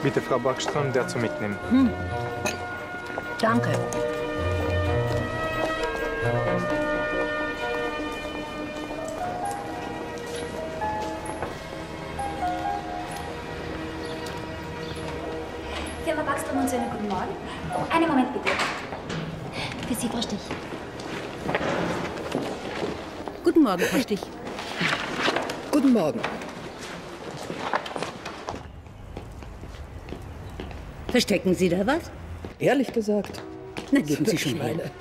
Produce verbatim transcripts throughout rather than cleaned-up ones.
Bitte, Frau Backström, der zu mitnehmen. Hm. Danke. Firma Backström und Söhne, guten Morgen. Oh, einen Moment bitte. Für Sie, Frau Stich. Guten Morgen, Frau Stich. Guten Morgen. Verstecken Sie da was? Ehrlich gesagt? Na, geben Sie schon meine. her.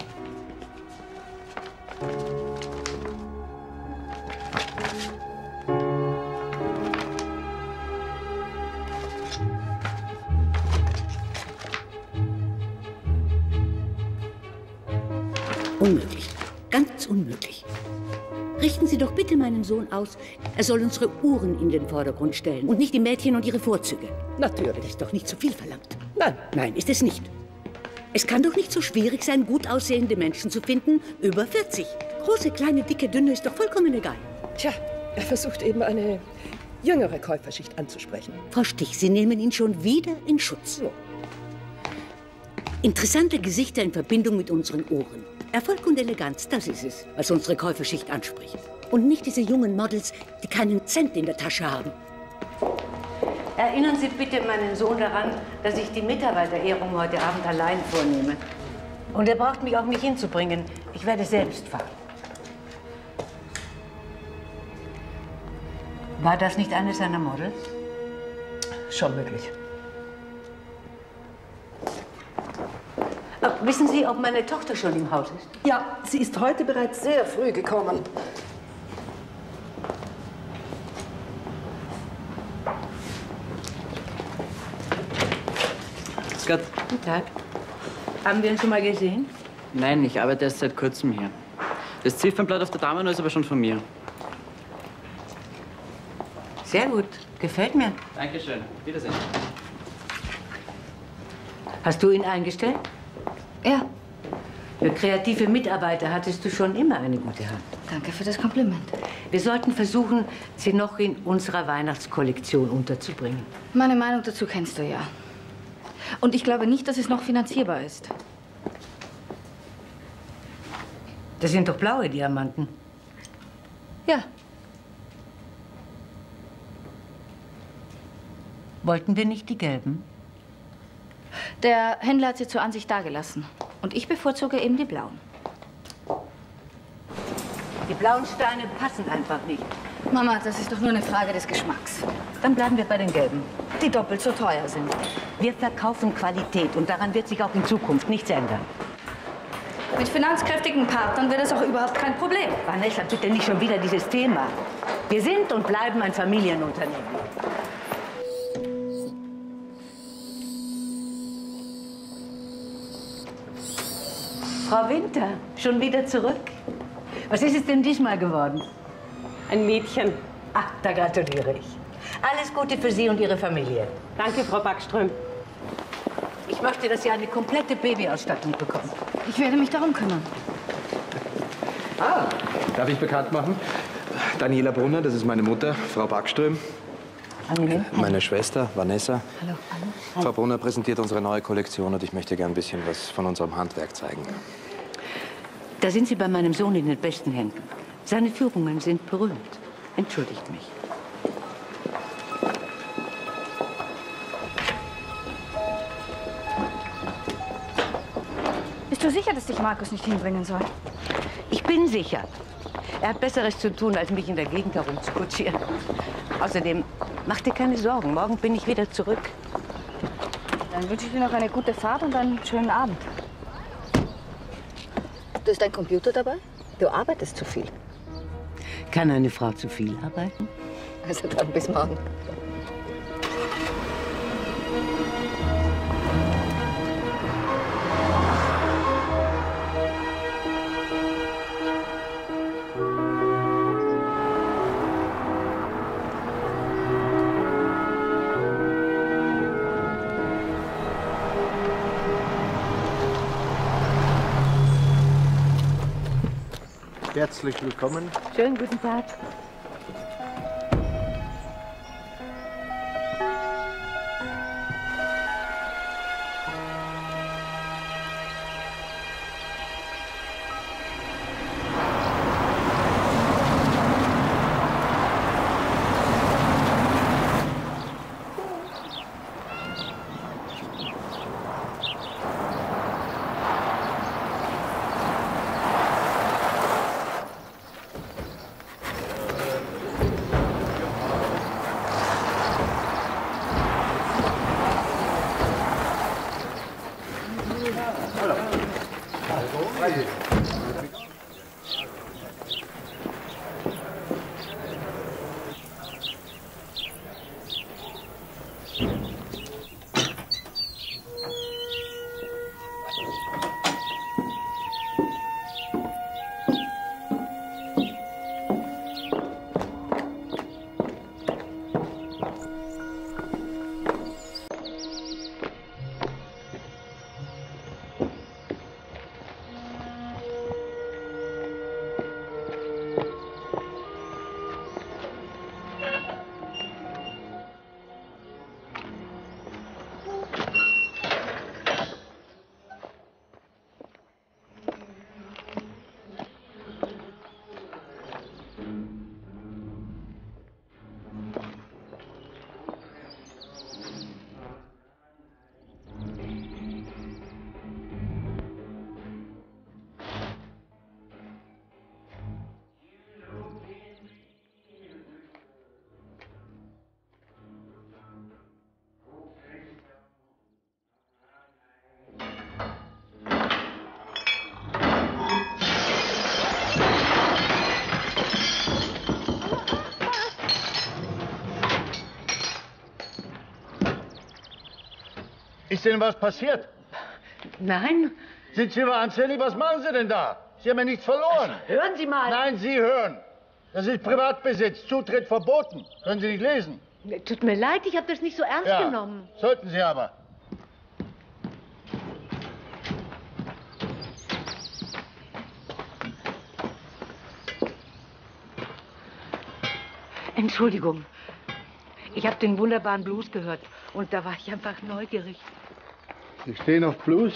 Unmöglich. Ganz unmöglich. Richten Sie doch bitte meinen Sohn aus. Er soll unsere Uhren in den Vordergrund stellen und nicht die Mädchen und ihre Vorzüge. Natürlich. Das ist doch nicht zu viel verlangt. Nein. Nein, ist es nicht. Es kann doch nicht so schwierig sein, gut aussehende Menschen zu finden, über vierzig. Große, kleine, dicke, dünne, ist doch vollkommen egal. Tja, er versucht eben eine jüngere Käuferschicht anzusprechen. Frau Stich, Sie nehmen ihn schon wieder in Schutz. So. Interessante Gesichter in Verbindung mit unseren Ohren. Erfolg und Eleganz, das ist es, was unsere Käuferschicht anspricht. Und nicht diese jungen Models, die keinen Cent in der Tasche haben. Erinnern Sie bitte meinen Sohn daran, dass ich die Mitarbeiterehrung heute Abend allein vornehme. Und er braucht mich auch nicht hinzubringen. Ich werde selbst fahren. War das nicht eines seiner Models? Schon möglich. Oh, wissen Sie, ob meine Tochter schon im Haus ist? Ja, sie ist heute bereits sehr früh gekommen. Gott. Guten Tag. Haben wir ihn schon mal gesehen? Nein, ich arbeite erst seit kurzem hier. Das Ziffernblatt auf der Damenuhr ist aber schon von mir. Sehr gut. Gefällt mir. Dankeschön. Wiedersehen. Hast du ihn eingestellt? Ja, Für kreative Mitarbeiter hattest du schon immer eine gute Hand. danke für das Kompliment. Wir sollten versuchen, sie noch in unserer Weihnachtskollektion unterzubringen. Meine Meinung dazu kennst du ja. Und ich glaube nicht, dass es noch finanzierbar ist. Das sind doch blaue Diamanten. Ja, Wollten wir nicht die gelben? der Händler hat sie zur Ansicht dagelassen. Und ich bevorzuge eben die blauen. Die blauen Steine passen einfach nicht. Mama, das ist doch nur eine Frage des Geschmacks. Dann bleiben wir bei den gelben. Die doppelt so teuer sind. Wir verkaufen Qualität und daran wird sich auch in Zukunft nichts ändern. Mit finanzkräftigen Partnern wäre das auch überhaupt kein Problem. Vanessa, bitte nicht schon wieder dieses Thema. Wir sind und bleiben ein Familienunternehmen. Frau Winter, schon wieder zurück? Was ist es denn diesmal geworden? Ein Mädchen. Ach, da gratuliere ich. Alles Gute für Sie und Ihre Familie. Danke, Frau Backström. Ich möchte, dass Sie eine komplette Babyausstattung bekommen. Ich werde mich darum kümmern. Ah, darf ich bekannt machen? Daniela Brunner, das ist meine Mutter, Frau Backström. Angenehm. Meine Schwester, Vanessa. Hallo. Frau Brunner präsentiert unsere neue Kollektion und ich möchte gern ein bisschen was von unserem Handwerk zeigen. Da sind Sie bei meinem Sohn in den besten Händen. Seine Führungen sind berühmt. Entschuldigt mich. Bist du sicher, dass dich Markus nicht hinbringen soll? Ich bin sicher. Er hat Besseres zu tun, als mich in der Gegend herumzukutschieren. Außerdem, mach dir keine Sorgen. Morgen bin ich wieder zurück. Dann wünsche ich dir noch eine gute Fahrt und einen schönen Abend. Du hast dein Computer dabei? Du arbeitest zu viel. Kann eine Frau zu viel arbeiten? Also dann bis morgen. Herzlich willkommen. Schönen guten Tag. Ist denn was passiert? Nein. Sind Sie wahnsinnig? Was machen Sie denn da? Sie haben ja nichts verloren. Also, hören Sie mal. Nein, Sie hören. Das ist Privatbesitz. Zutritt verboten. Können Sie nicht lesen? Tut mir leid, ich habe das nicht so ernst ja, genommen. Sollten Sie aber. Entschuldigung. Ich habe den wunderbaren Blues gehört und da war ich einfach neugierig. Sie stehen auf Blues?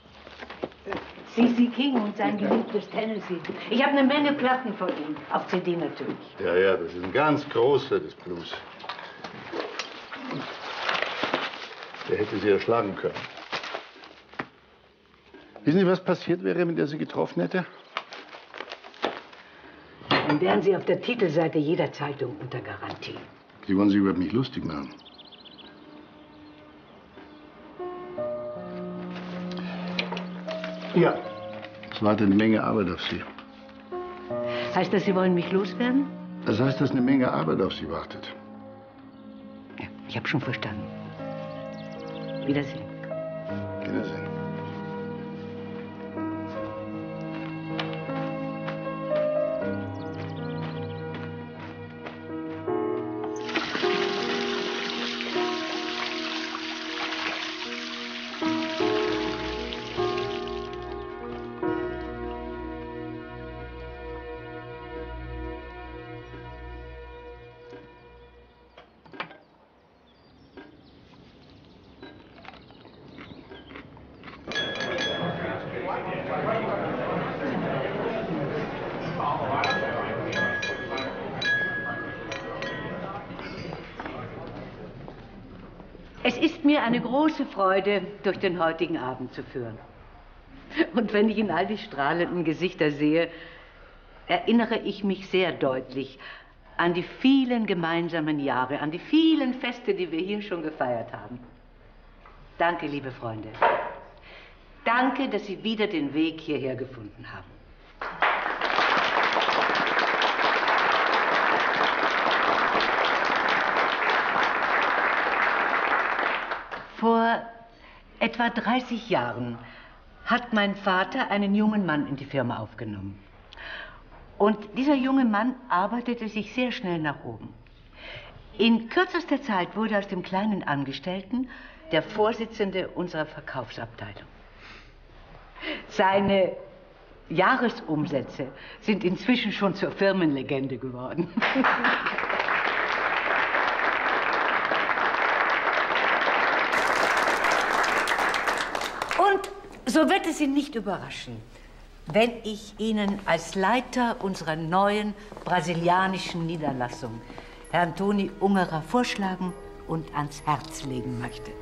C C King und sein geliebtes Tennessee. Ich habe eine Menge Platten von ihm, auf C D natürlich. Ja, ja, das ist ein ganz großer des Blues. Der hätte Sie erschlagen können. Wissen Sie, was passiert wäre, wenn der Sie getroffen hätte? Dann wären Sie auf der Titelseite jeder Zeitung unter Garantie. Sie wollen sich über mich lustig machen. Ja. Es wartet eine Menge Arbeit auf Sie. Heißt das, Sie wollen mich loswerden? Das heißt, dass eine Menge Arbeit auf Sie wartet. Ja, ich habe schon verstanden. Wiedersehen. Wiedersehen. Es ist mir eine große Freude, durch den heutigen Abend zu führen. Und wenn ich in all die strahlenden Gesichter sehe, erinnere ich mich sehr deutlich an die vielen gemeinsamen Jahre, an die vielen Feste, die wir hier schon gefeiert haben. Danke, liebe Freunde. Danke, dass Sie wieder den Weg hierher gefunden haben. Vor etwa dreißig Jahren hat mein Vater einen jungen Mann in die Firma aufgenommen. Und dieser junge Mann arbeitete sich sehr schnell nach oben. In kürzester Zeit wurde aus dem kleinen Angestellten der Vorsitzende unserer Verkaufsabteilung. Seine Jahresumsätze sind inzwischen schon zur Firmenlegende geworden. Und so wird es Sie nicht überraschen, wenn ich Ihnen als Leiter unserer neuen brasilianischen Niederlassung Herrn Toni Ungerer vorschlagen und ans Herz legen möchte.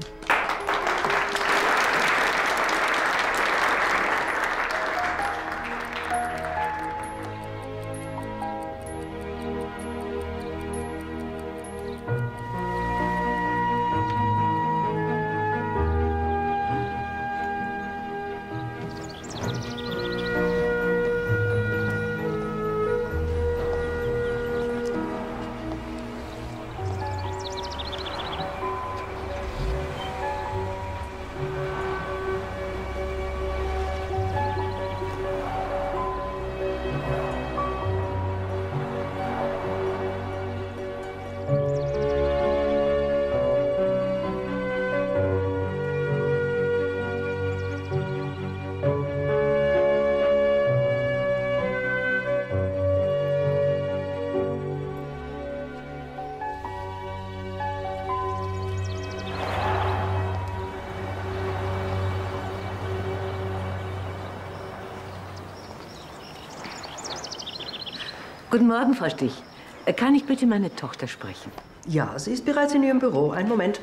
Guten Morgen, Frau Stich. Kann ich bitte meine Tochter sprechen? Ja, sie ist bereits in ihrem Büro. Einen Moment.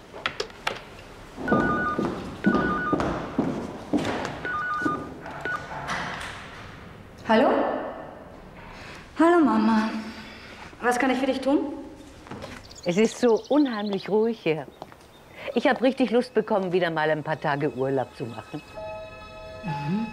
Hallo? Hallo, Mama. Was kann ich für dich tun? Es ist so unheimlich ruhig hier. Ich habe richtig Lust bekommen, wieder mal ein paar Tage Urlaub zu machen. Mhm.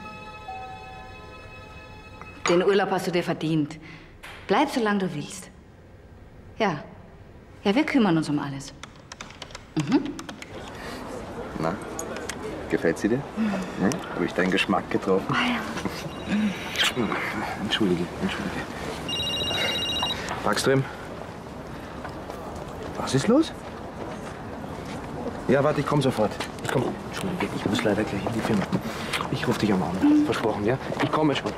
Den Urlaub hast du dir verdient. Bleib, solange du willst. Ja. Ja, wir kümmern uns um alles. Mhm. Na, gefällt sie dir? Hm? Habe ich deinen Geschmack getroffen? Ah, ja. Entschuldige, entschuldige. Backström? Was ist los? Ja, warte, ich komme sofort. Ich komme. Entschuldige, ich muss leider gleich in die Firma. Ich rufe dich am Abend an. Versprochen, ja? Ich komme schon.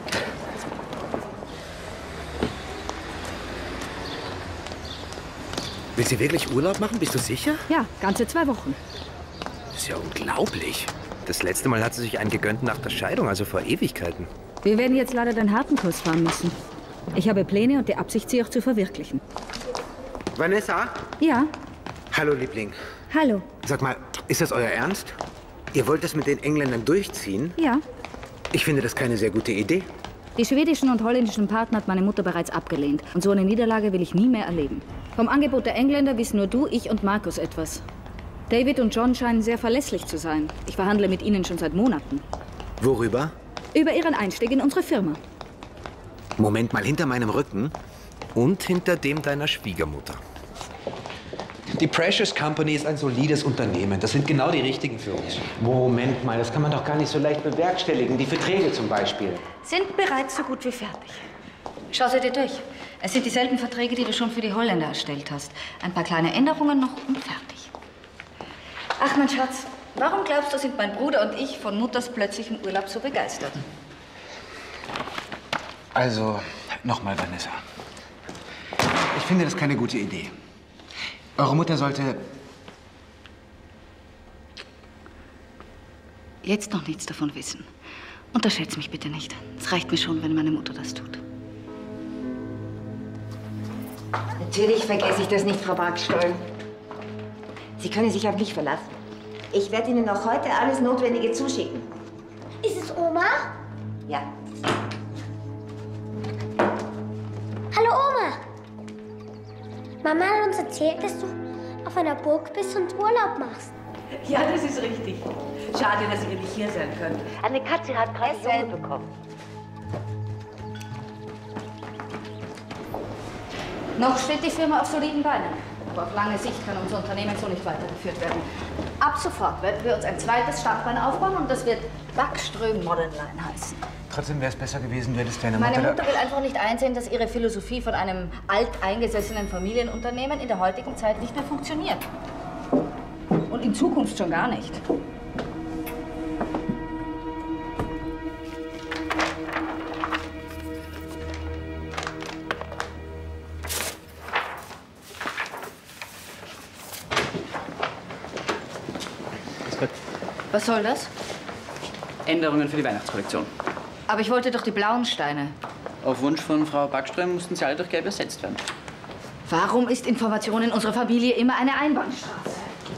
Will sie wirklich Urlaub machen? Bist du sicher? Ja, ganze zwei Wochen. Das ist ja unglaublich. Das letzte Mal hat sie sich einen gegönnt nach der Scheidung, also vor Ewigkeiten. Wir werden jetzt leider den harten Kurs fahren müssen. Ich habe Pläne und die Absicht, sie auch zu verwirklichen. Vanessa? Ja? Hallo, Liebling. Hallo. Sag mal, ist das euer Ernst? Ihr wollt das mit den Engländern durchziehen? Ja. Ich finde das keine sehr gute Idee. Die schwedischen und holländischen Partner hat meine Mutter bereits abgelehnt. Und so eine Niederlage will ich nie mehr erleben. Vom Angebot der Engländer wissen nur du, ich und Markus etwas. David und John scheinen sehr verlässlich zu sein. Ich verhandle mit ihnen schon seit Monaten. Worüber? Über ihren Einstieg in unsere Firma. Moment mal, hinter meinem Rücken und hinter dem deiner Schwiegermutter. Die Precious Company ist ein solides Unternehmen. Das sind genau die richtigen für uns. Moment mal, das kann man doch gar nicht so leicht bewerkstelligen. Die Verträge zum Beispiel. Sind bereits so gut wie fertig. Schau sie dir durch. Es sind dieselben Verträge, die du schon für die Holländer erstellt hast. Ein paar kleine Änderungen noch und fertig. Ach, mein Schatz, warum glaubst du, sind mein Bruder und ich von Mutters plötzlichem Urlaub so begeistert? Also, nochmal, Vanessa. Ich finde das keine gute Idee. Eure Mutter sollte... Jetzt noch nichts davon wissen. Unterschätz mich bitte nicht. Es reicht mir schon, wenn meine Mutter das tut. Natürlich vergesse ich das nicht, Frau Backström. Sie können sich auf mich verlassen. Ich werde Ihnen noch heute alles Notwendige zuschicken. Ist es Oma? Ja. Hallo Oma. Mama hat uns erzählt, dass du auf einer Burg bist und Urlaub machst. Ja, das ist richtig. Schade, dass ihr nicht hier sein könnt. Eine Katze hat gerade Junge bekommen. Noch steht die Firma auf soliden Beinen. Aber auf lange Sicht kann unser Unternehmen so nicht weitergeführt werden. Ab sofort werden wir uns ein zweites Standbein aufbauen und das wird Backström Modern Line heißen. Trotzdem wäre es besser gewesen, du hättest deine Meine Mutter... Mutter will einfach nicht einsehen, dass ihre Philosophie von einem alteingesessenen Familienunternehmen in der heutigen Zeit nicht mehr funktioniert. Und in Zukunft schon gar nicht. Was soll das? Änderungen für die Weihnachtskollektion. Aber ich wollte doch die blauen Steine. Auf Wunsch von Frau Backström mussten sie alle durch gelb ersetzt werden. Warum ist Information in unserer Familie immer eine Einbahnstraße?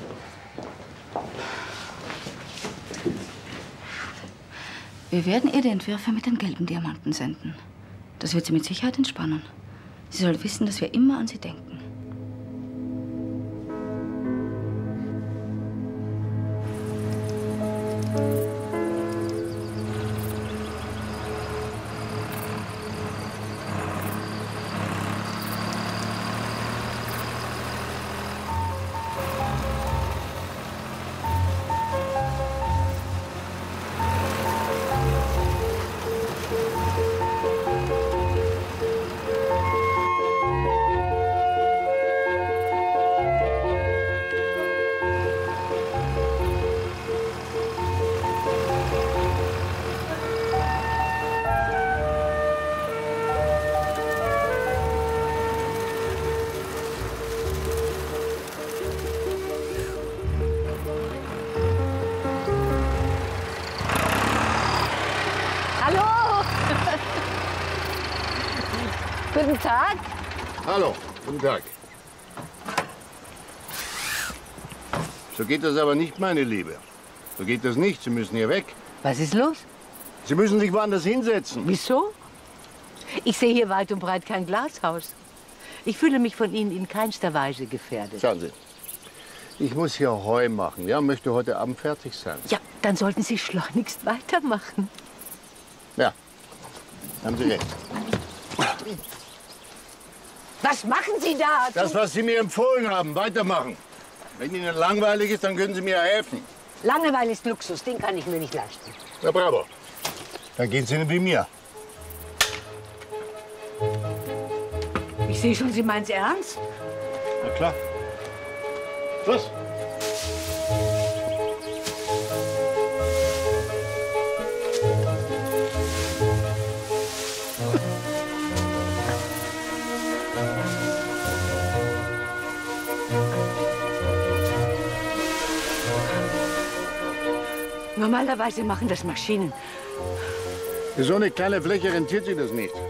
Wir werden ihr die Entwürfe mit den gelben Diamanten senden. Das wird sie mit Sicherheit entspannen. Sie soll wissen, dass wir immer an sie denken. Guten Tag. Hallo, guten Tag. So geht das aber nicht, meine Liebe. So geht das nicht. Sie müssen hier weg. Was ist los? Sie müssen sich woanders hinsetzen. Wieso? Ich sehe hier weit und breit kein Glashaus. Ich fühle mich von Ihnen in keinster Weise gefährdet. Schauen Sie, ich muss hier Heu machen, ja, möchte heute Abend fertig sein. Ja, dann sollten Sie schleunigst weitermachen. Ja, haben Sie recht. Was machen Sie da? Das, was Sie mir empfohlen haben, weitermachen. Wenn Ihnen langweilig ist, dann können Sie mir helfen. Langeweile ist Luxus, den kann ich mir nicht leisten. Ja, bravo. Dann geht's Ihnen wie mir. Ich sehe schon, Sie meinen es ernst? Na klar. Schluss. Normalerweise machen das Maschinen. Für so eine kleine Fläche rentiert sich das nicht.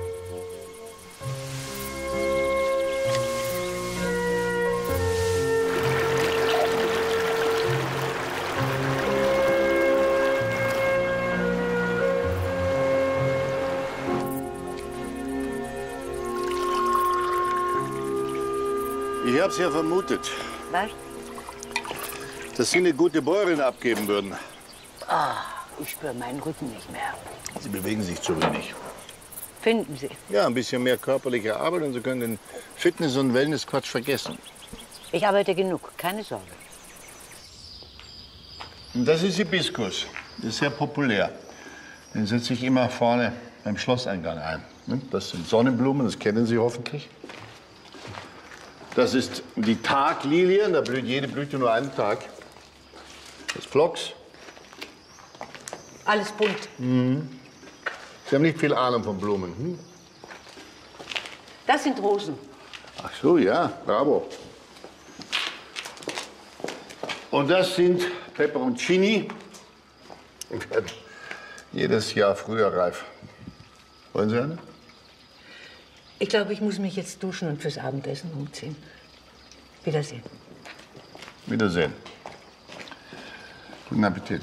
Ich hab's ja vermutet. Was? Dass Sie eine gute Bäuerin abgeben würden. Ah, ich spüre meinen Rücken nicht mehr. Sie bewegen sich zu wenig. Finden Sie? Ja, ein bisschen mehr körperliche Arbeit und Sie können den Fitness- und Wellness-Quatsch vergessen. Ich arbeite genug, keine Sorge. Und das ist Hibiskus. Das ist sehr populär. Den setze ich immer vorne beim Schlosseingang ein. Das sind Sonnenblumen, das kennen Sie hoffentlich. Das ist die Taglilie, da blüht jede Blüte nur einen Tag. Das Phlox. Alles bunt. Mhm. Sie haben nicht viel Ahnung von Blumen. Hm? Das sind Rosen. Ach so, ja, bravo. Und das sind Peperoncini. Die werden jedes Jahr früher reif. Wollen Sie eine? Ich glaube, ich muss mich jetzt duschen und fürs Abendessen umziehen. Wiedersehen. Wiedersehen. Guten Appetit.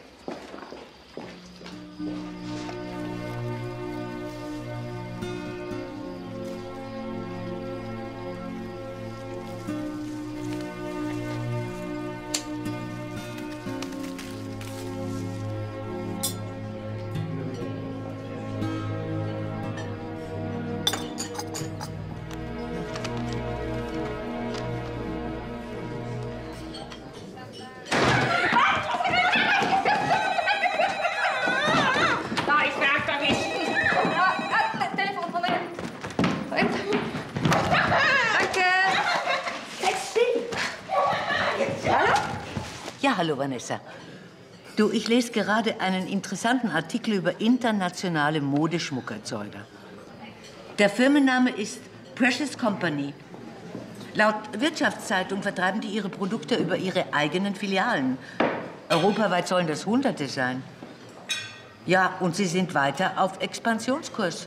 Hallo, Vanessa. Du, ich lese gerade einen interessanten Artikel über internationale Modeschmuckerzeuger. Der Firmenname ist Precious Company. Laut Wirtschaftszeitung vertreiben die ihre Produkte über ihre eigenen Filialen. Europaweit sollen das Hunderte sein. Ja, und sie sind weiter auf Expansionskurs.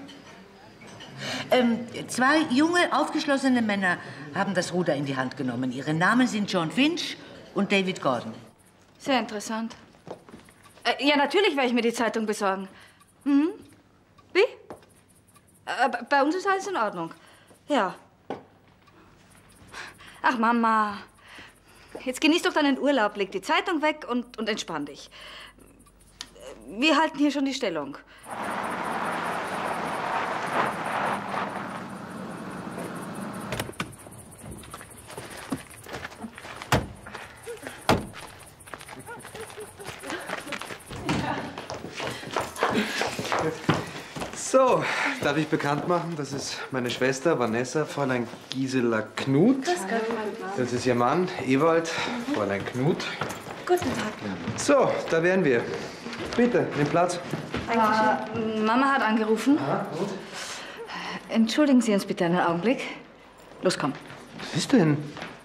Ähm, zwei junge, aufgeschlossene Männer haben das Ruder in die Hand genommen. Ihre Namen sind John Finch und David Gordon. Sehr interessant. Äh, ja, natürlich werde ich mir die Zeitung besorgen. Mhm. Wie? Äh, bei uns ist alles in Ordnung. Ja. Ach, Mama. Jetzt genieß doch deinen Urlaub, leg die Zeitung weg und, und entspann dich. Wir halten hier schon die Stellung. So, darf ich bekannt machen? Das ist meine Schwester Vanessa, Fräulein Gisela Knut. Das ist ihr Mann, Ewald, Fräulein Knut. Guten Tag. So, da wären wir. Bitte, nimm Platz. Äh, Mama hat angerufen. Ah, gut. Entschuldigen Sie uns bitte einen Augenblick. Los, komm. Was ist denn?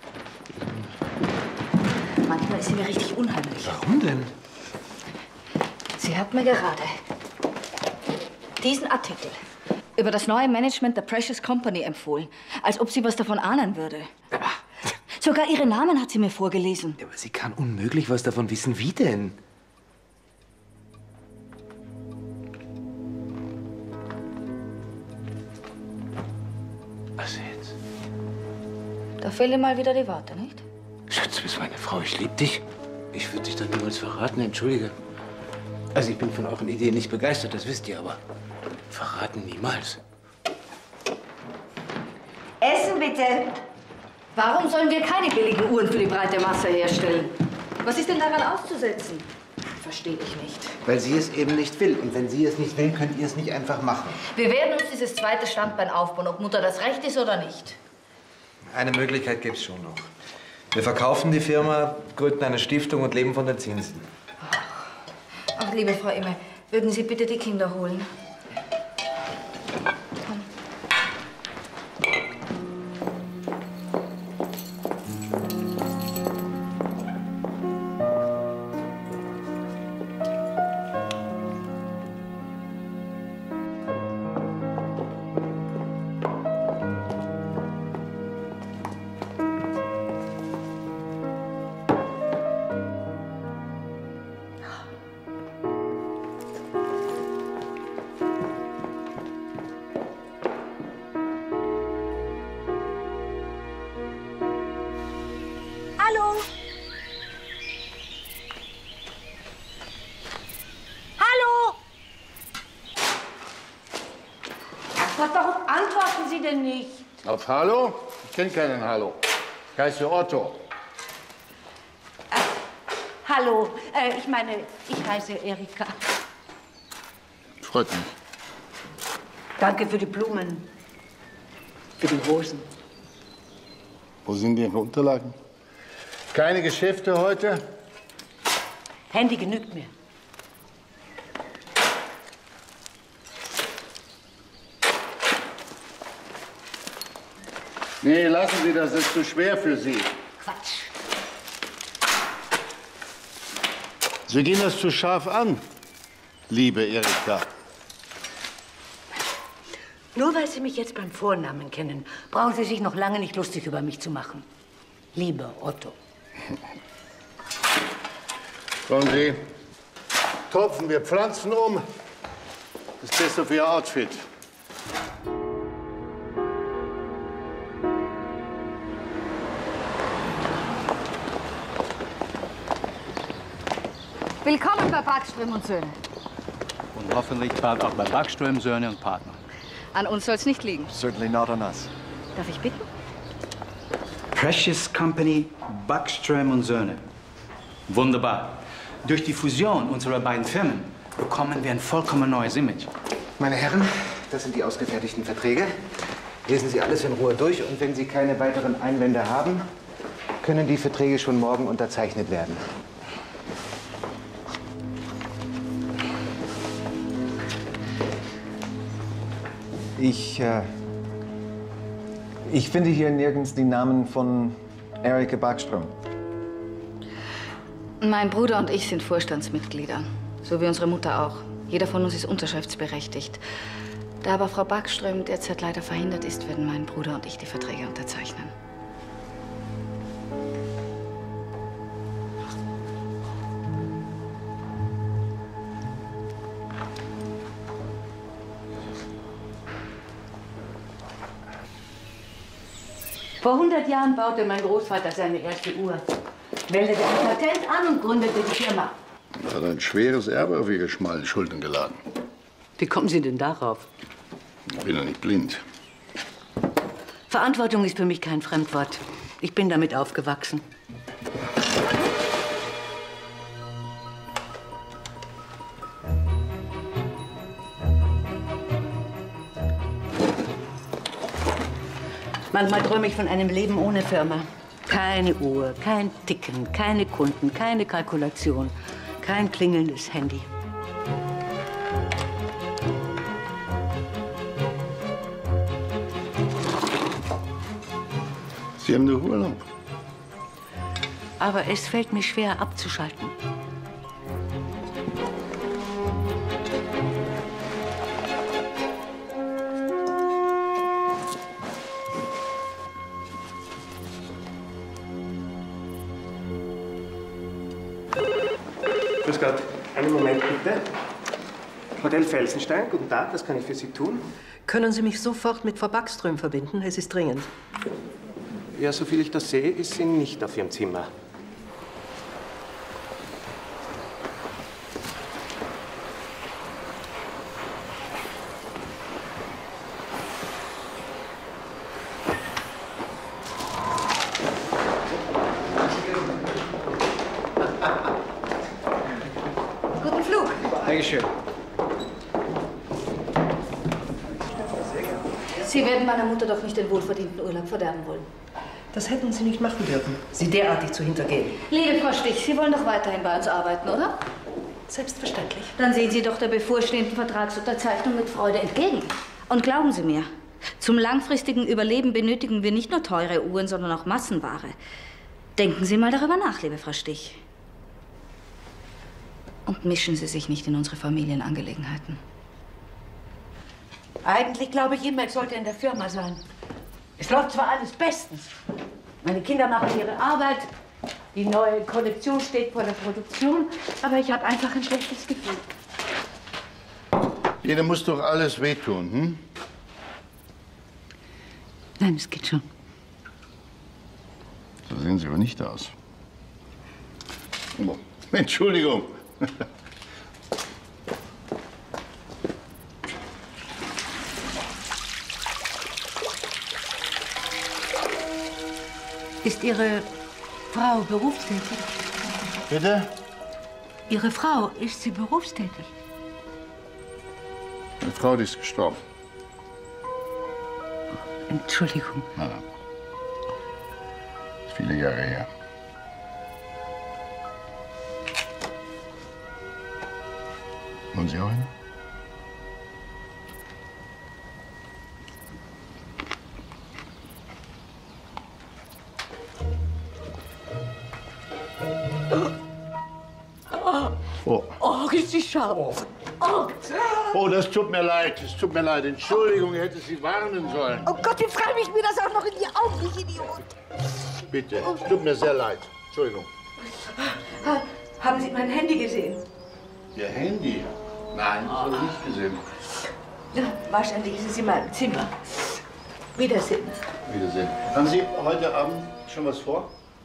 Manchmal ist sie mir richtig unheimlich. Warum denn? Sie hat mir gerade diesen Artikel über das neue Management der Precious Company empfohlen. Als ob sie was davon ahnen würde. Sogar ihre Namen hat sie mir vorgelesen. Aber sie kann unmöglich was davon wissen. Wie denn? Was jetzt? Da fehlen mal wieder die Worte, nicht? Schatz, du bist meine Frau. Ich liebe dich. Ich würde dich doch niemals verraten, entschuldige. Also ich bin von euren Ideen nicht begeistert, das wisst ihr, aber verraten niemals. Essen bitte. Warum sollen wir keine billigen Uhren für die breite Masse herstellen? Was ist denn daran auszusetzen? Verstehe ich nicht. Weil sie es eben nicht will. Und wenn sie es nicht will, könnt ihr es nicht einfach machen. Wir werden uns dieses zweite Standbein aufbauen, ob Mutter das recht ist oder nicht. Eine Möglichkeit gibt es schon noch. Wir verkaufen die Firma, gründen eine Stiftung und leben von den Zinsen. Ach, liebe Frau Imme, würden Sie bitte die Kinder holen? Warum antworten Sie denn nicht? Auf Hallo? Ich kenne keinen Hallo. Ich heiße Otto. Äh, hallo, äh, ich meine, ich heiße Erika. Freut mich. Danke für die Blumen, für die Rosen. Wo sind Ihre Unterlagen? Keine Geschäfte heute? Handy genügt mir. Nee, lassen Sie das, das ist zu schwer für Sie. Quatsch. Sie gehen das zu scharf an, liebe Erika. Nur weil Sie mich jetzt beim Vornamen kennen, brauchen Sie sich noch lange nicht lustig über mich zu machen. Lieber Otto. Schauen Sie, topfen wir Pflanzen um. Das ist besser für Ihr Outfit. Willkommen bei Backström und Söhne. Und hoffentlich bald auch bei Backström, Söhne und Partner. An uns soll es nicht liegen. Certainly not on us. Darf ich bitten? Precious Company, Backström und Söhne. Wunderbar. Durch die Fusion unserer beiden Firmen bekommen wir ein vollkommen neues Image. Meine Herren, das sind die ausgefertigten Verträge. Lesen Sie alles in Ruhe durch und wenn Sie keine weiteren Einwände haben, können die Verträge schon morgen unterzeichnet werden. Ich, äh, ich finde hier nirgends die Namen von Erika Backström. Mein Bruder und ich sind Vorstandsmitglieder, so wie unsere Mutter auch. Jeder von uns ist unterschriftsberechtigt. Da aber Frau Backström derzeit leider verhindert ist, werden mein Bruder und ich die Verträge unterzeichnen. Vor hundert Jahren baute mein Großvater seine erste Uhr, meldete ein Patent an und gründete die Firma. Er hat ein schweres Erbe auf Ihre schmalen Schultern geladen. Wie kommen Sie denn darauf? Ich bin ja nicht blind. Verantwortung ist für mich kein Fremdwort. Ich bin damit aufgewachsen. Manchmal träume ich von einem Leben ohne Firma. Keine Uhr, kein Ticken, keine Kunden, keine Kalkulation, kein klingelndes Handy. Sie haben nur Urlaub. Aber es fällt mir schwer abzuschalten. Grüß Gott. Einen Moment bitte. Hotel Felsenstein, guten Tag, was kann ich für Sie tun? Können Sie mich sofort mit Frau Backström verbinden? Es ist dringend. Ja, soviel ich das sehe, ist sie nicht auf Ihrem Zimmer. Dankeschön. Sie werden meiner Mutter doch nicht den wohlverdienten Urlaub verderben wollen. Das hätten Sie nicht machen dürfen, sie derartig zu hintergehen. Liebe Frau Stich, Sie wollen doch weiterhin bei uns arbeiten, oder? Selbstverständlich. Dann sehen Sie doch der bevorstehenden Vertragsunterzeichnung mit Freude entgegen. Und glauben Sie mir, zum langfristigen Überleben benötigen wir nicht nur teure Uhren, sondern auch Massenware. Denken Sie mal darüber nach, liebe Frau Stich. Und mischen Sie sich nicht in unsere Familienangelegenheiten. Eigentlich glaube ich immer, ich sollte in der Firma sein. Es läuft zwar alles bestens. Meine Kinder machen ihre Arbeit, die neue Kollektion steht vor der Produktion, aber ich habe einfach ein schlechtes Gefühl. Jeder muss doch alles wehtun, hm? Nein, es geht schon. So sehen Sie aber nicht aus. Oh, Entschuldigung. Ist Ihre Frau berufstätig? Bitte? Ihre Frau, ist sie berufstätig? Meine Frau, die ist gestorben. Entschuldigung. Na, na. Ist viele Jahre her. Wollen Sie auch hin? Oh. Oh, ist sie scharf. Oh. Oh, das tut mir leid. Es tut mir leid. Entschuldigung, ich hätte Sie warnen sollen. Oh Gott, jetzt schreibe ich mir das auch noch in die Augen, ich Idiot. Bitte, es tut mir sehr leid. Entschuldigung. Ha, haben Sie mein Handy gesehen? Ihr Handy? Nein, das habe ich nicht gesehen. Ja, wahrscheinlich ist es in meinem Zimmer. Wiedersehen. Wiedersehen. Haben Sie heute Abend schon was vor?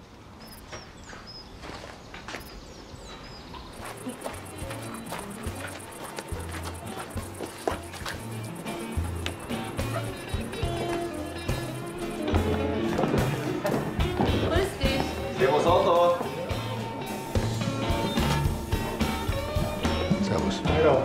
Servus, Otto. Servus. Hallo.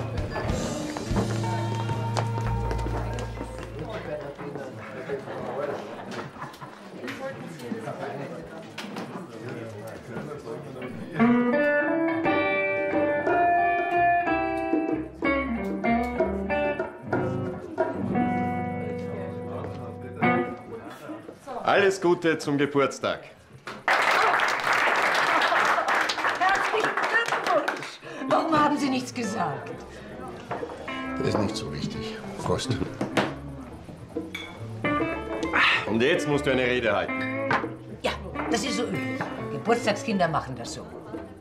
Alles Gute zum Geburtstag. Herzlichen Glückwunsch. Warum haben Sie nichts gesagt? Das ist nicht so wichtig. Prost. Und jetzt musst du eine Rede halten. Ja, das ist so üblich. Geburtstagskinder machen das so.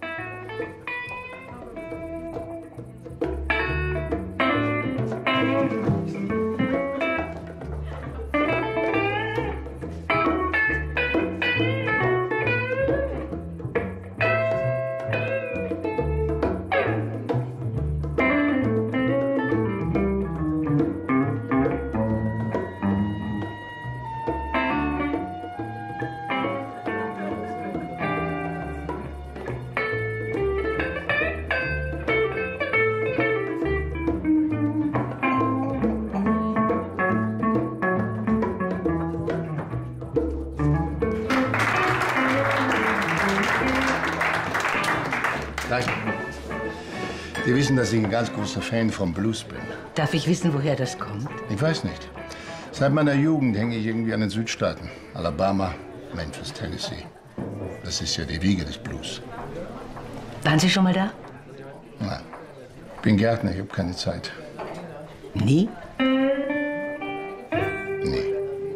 Danke. Die wissen, dass ich ein ganz großer Fan vom Blues bin. Darf ich wissen, woher das kommt? Ich weiß nicht. Seit meiner Jugend hänge ich irgendwie an den Südstaaten. Alabama, Memphis, Tennessee. Das ist ja die Wiege des Blues. Waren Sie schon mal da? Nein. Ich bin Gärtner, ich habe keine Zeit. Nie? Nee.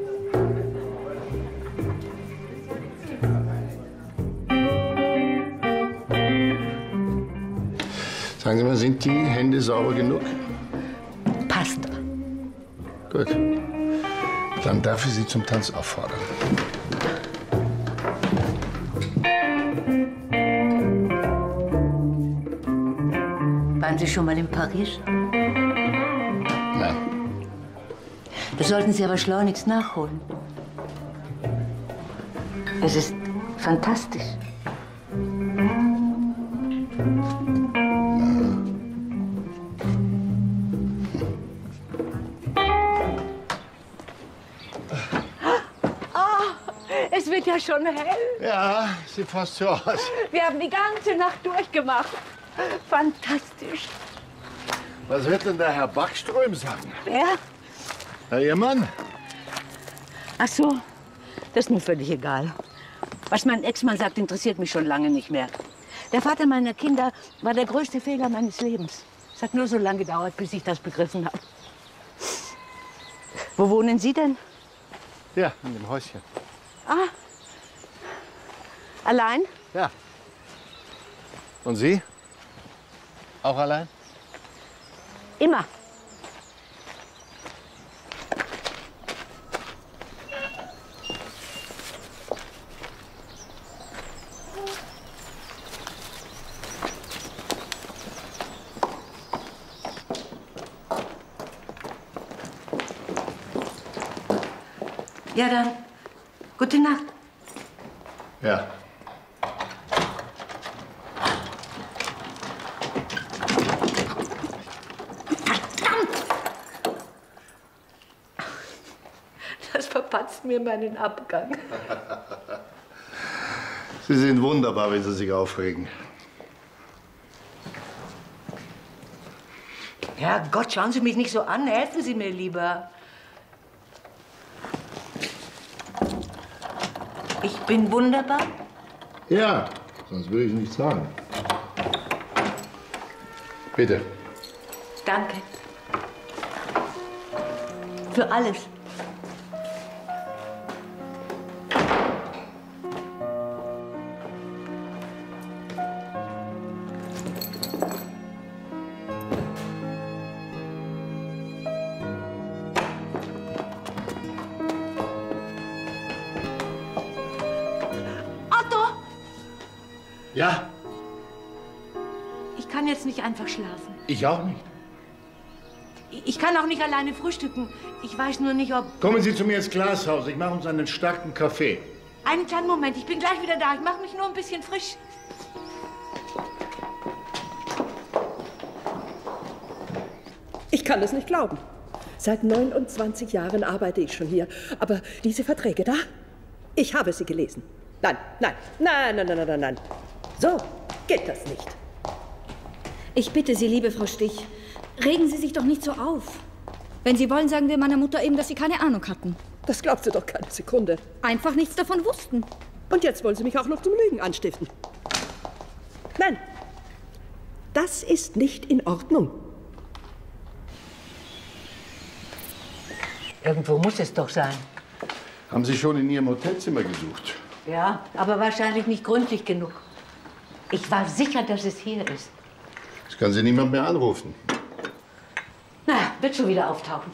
Sagen Sie mal, sind die Hände sauber genug? Passt. Gut. Dann darf ich Sie zum Tanz auffordern. Waren Sie schon mal in Paris? Nein. Das sollten Sie aber schleunigst nachholen. Es ist fantastisch. Es wird ja schon hell. Ja, sieht fast so aus. Wir haben die ganze Nacht durchgemacht. Fantastisch. Was wird denn der Herr Backström sagen? Wer? Herr Ihr Mann? Ach so, das ist mir völlig egal. Was mein Ex-Mann sagt, interessiert mich schon lange nicht mehr. Der Vater meiner Kinder war der größte Fehler meines Lebens. Es hat nur so lange gedauert, bis ich das begriffen habe. Wo wohnen Sie denn? Ja, in dem Häuschen. Ah. Allein? Ja. Und Sie? Auch allein? Immer. Ja, dann. Gute Nacht. Ja. Das verpatzt mir meinen Abgang. Sie sind wunderbar, wenn Sie sich aufregen. Herrgott, schauen Sie mich nicht so an. Helfen Sie mir lieber. Ich bin wunderbar? Ja, sonst würde ich nicht sagen. Bitte. Danke. Für alles. Ja? Ich kann jetzt nicht einfach schlafen. Ich auch nicht. Ich kann auch nicht alleine frühstücken. Ich weiß nur nicht, ob... Kommen Sie zu mir ins Glashaus. Ich mache uns einen starken Kaffee. Einen kleinen Moment, ich bin gleich wieder da. Ich mache mich nur ein bisschen frisch. Ich kann es nicht glauben. Seit neunundzwanzig Jahren arbeite ich schon hier. Aber diese Verträge da, ich habe sie gelesen. Nein, nein, nein, nein, nein, nein, nein. So geht das nicht. Ich bitte Sie, liebe Frau Stich, regen Sie sich doch nicht so auf. Wenn Sie wollen, sagen wir meiner Mutter eben, dass Sie keine Ahnung hatten. Das glaubst du doch keine Sekunde. Einfach nichts davon wussten. Und jetzt wollen Sie mich auch noch zum Lügen anstiften. Nein, das ist nicht in Ordnung. Irgendwo muss es doch sein. Haben Sie schon in Ihrem Hotelzimmer gesucht? Ja, aber wahrscheinlich nicht gründlich genug. Ich war sicher, dass es hier ist. Das kann Sie niemand mehr anrufen. Na, wird schon wieder auftauchen.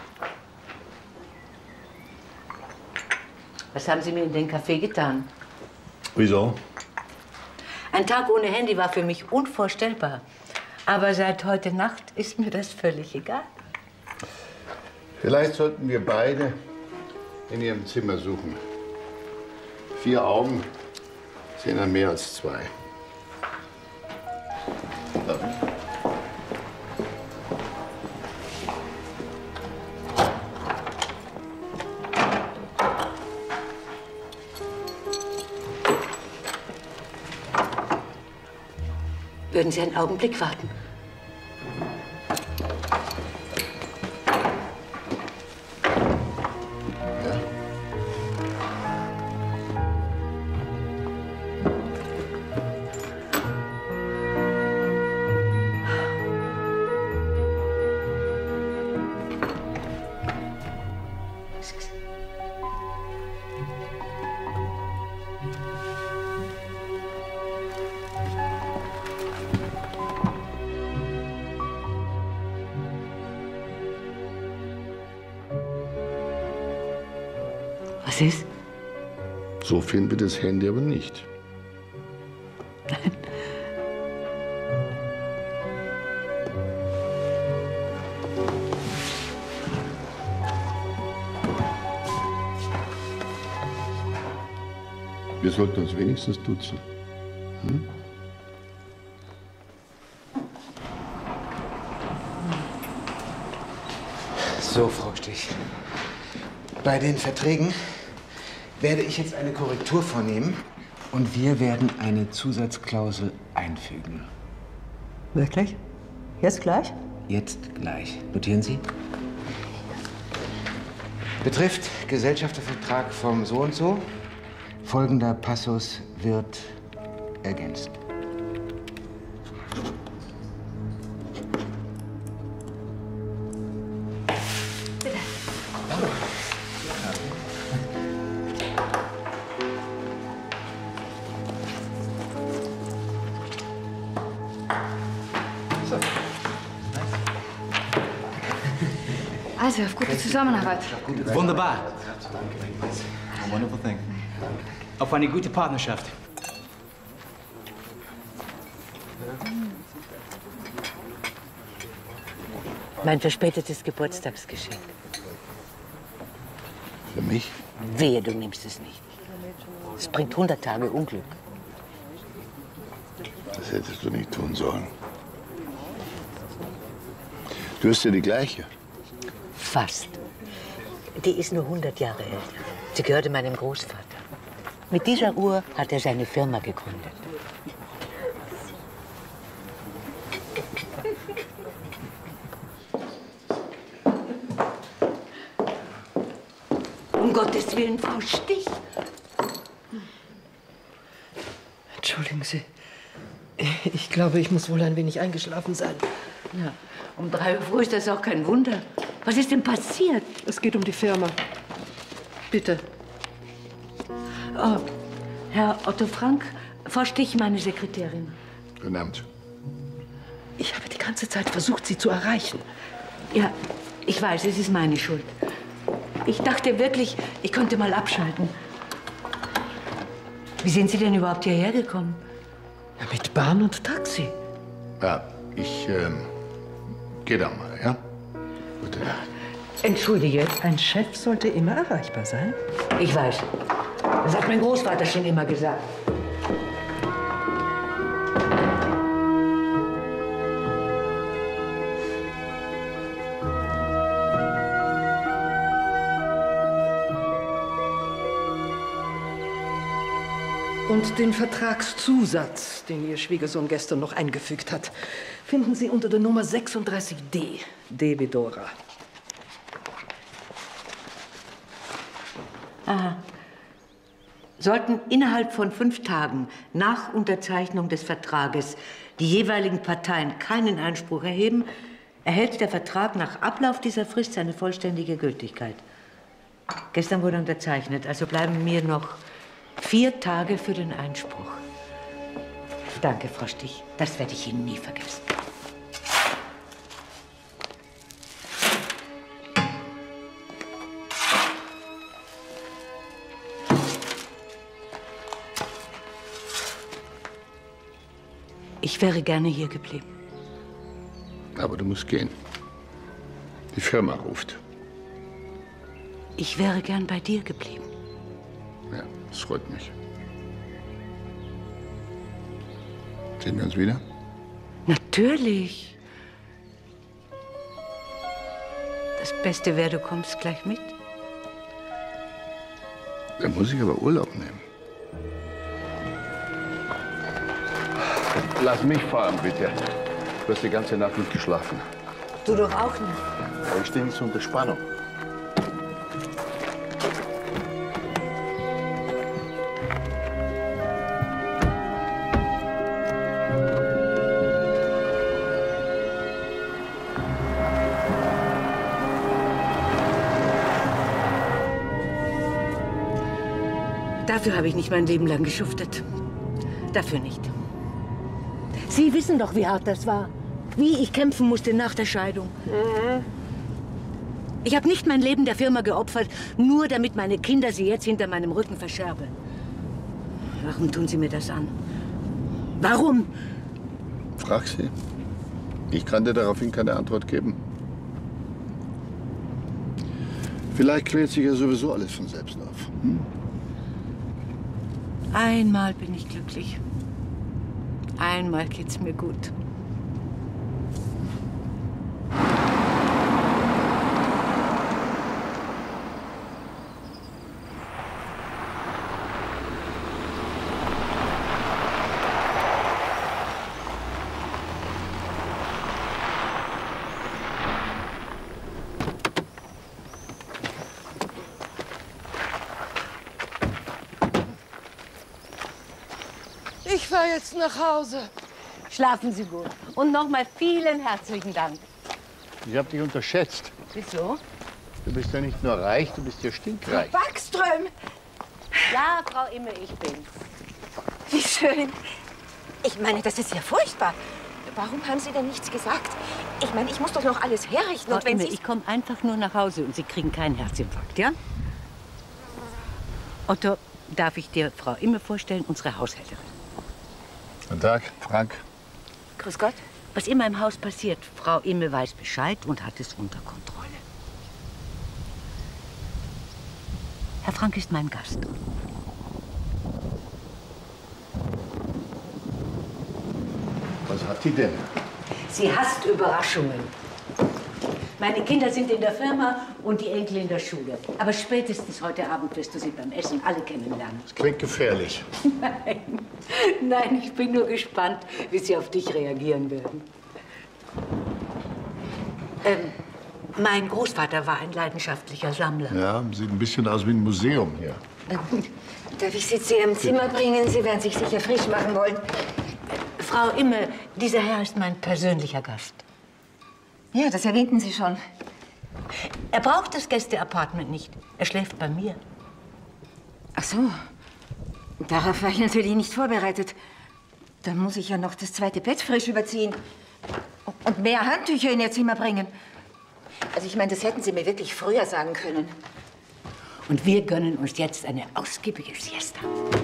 Was haben Sie mir in den Kaffee getan? Wieso? Ein Tag ohne Handy war für mich unvorstellbar. Aber seit heute Nacht ist mir das völlig egal. Vielleicht sollten wir beide in Ihrem Zimmer suchen. Vier Augen sehen dann mehr als zwei. Darf ich? Würden Sie einen Augenblick warten? Was ist? So finden wir das Handy aber nicht. Wir sollten uns wenigstens duzen. Hm? So, Frau Stich. Bei den Verträgen werde ich jetzt eine Korrektur vornehmen und wir werden eine Zusatzklausel einfügen. Wirklich? Jetzt gleich? Jetzt gleich. Notieren Sie. Betrifft Gesellschaftervertrag vom so und so. Folgender Passus wird ergänzt. Also, auf gute Zusammenarbeit. Wunderbar. A wonderful thing. Auf eine gute Partnerschaft. Mein verspätetes Geburtstagsgeschenk. Für mich? Wehe, du nimmst es nicht. Es bringt hundert Tage Unglück. Das hättest du nicht tun sollen. Du hast ja die gleiche. Fast. Die ist nur hundert Jahre älter. Sie gehörte meinem Großvater. Mit dieser Uhr hat er seine Firma gegründet. Um Gottes Willen, Frau Stich. Entschuldigen Sie. Ich glaube, ich muss wohl ein wenig eingeschlafen sein. Ja, um drei Uhr früh ist das auch kein Wunder. Was ist denn passiert? Es geht um die Firma. Bitte. Oh, Herr Otto Frank, Frau Stich, meine Sekretärin. Guten Abend. Ich habe die ganze Zeit versucht, Sie zu erreichen. Ja, ich weiß, es ist meine Schuld. Ich dachte wirklich, ich könnte mal abschalten. Wie sind Sie denn überhaupt hierher gekommen? Ja, mit Bahn und Taxi. Ja, ich ähm, gehe da mal, ja? Gute Nacht. Entschuldige. Ein Chef sollte immer erreichbar sein. Ich weiß. Das hat mein Großvater schon immer gesagt. Und den Vertragszusatz, den Ihr Schwiegersohn gestern noch eingefügt hat, finden Sie unter der Nummer sechsunddreißig D. D wie Dora. Aha. Sollten innerhalb von fünf Tagen nach Unterzeichnung des Vertrages die jeweiligen Parteien keinen Einspruch erheben, erhält der Vertrag nach Ablauf dieser Frist seine vollständige Gültigkeit. Gestern wurde unterzeichnet, also bleiben mir noch vier Tage für den Einspruch. Danke, Frau Stich. Das werde ich Ihnen nie vergessen. Ich wäre gerne hier geblieben. Aber du musst gehen. Die Firma ruft. Ich wäre gern bei dir geblieben. Ja, das freut mich. Sehen wir uns wieder? Natürlich. Das Beste wäre, du kommst gleich mit. Dann muss ich aber Urlaub nehmen. Lass mich fahren, bitte. Du hast die ganze Nacht nicht geschlafen. Du doch auch nicht. Aber ich stehe nicht unter Spannung. Dafür habe ich nicht mein Leben lang geschuftet. Dafür nicht. Sie wissen doch, wie hart das war. Wie ich kämpfen musste nach der Scheidung. Mhm. Ich habe nicht mein Leben der Firma geopfert, nur damit meine Kinder sie jetzt hinter meinem Rücken verscherbeln. Warum tun Sie mir das an? Warum? Frag sie. Ich kann dir daraufhin keine Antwort geben. Vielleicht klärt sich ja sowieso alles von selbst auf. Hm? Einmal bin ich glücklich. Einmal geht's mir gut. Ich fahre jetzt nach Hause. Schlafen Sie gut. Und nochmal vielen herzlichen Dank. Ich habe dich unterschätzt. Wieso? Du bist ja nicht nur reich, du bist ja stinkreich. Backström! Ja, Frau Imme, ich bin's. Wie schön. Ich meine, das ist ja furchtbar. Warum haben Sie denn nichts gesagt? Ich meine, ich muss doch noch alles herrichten. Frau Und wenn Imme, Sie... ich komme einfach nur nach Hause und Sie kriegen keinen Herzinfarkt, ja? Otto, darf ich dir Frau Imme vorstellen, unsere Haushälterin? Guten Tag, Frank. Grüß Gott. Was immer im Haus passiert, Frau Imme weiß Bescheid und hat es unter Kontrolle. Herr Frank ist mein Gast. Was hat die denn? Sie hasst Überraschungen. Meine Kinder sind in der Firma und die Enkel in der Schule. Aber spätestens heute Abend wirst du sie beim Essen alle kennenlernen. Das klingt gefährlich. Nein, nein, ich bin nur gespannt, wie sie auf dich reagieren werden. Ähm, mein Großvater war ein leidenschaftlicher Sammler. Ja, sieht ein bisschen aus wie ein Museum hier. Darf ich Sie zu Ihrem Zimmer bringen? Sie werden sich sicher frisch machen wollen. Frau Imme, dieser Herr ist mein persönlicher Gast. Ja, das erwähnten Sie schon. Er braucht das Gästeapartment nicht. Er schläft bei mir. Ach so. Darauf war ich natürlich nicht vorbereitet. Dann muss ich ja noch das zweite Bett frisch überziehen. Und mehr Handtücher in Ihr Zimmer bringen. Also ich meine, das hätten Sie mir wirklich früher sagen können. Und wir gönnen uns jetzt eine ausgiebige Siesta.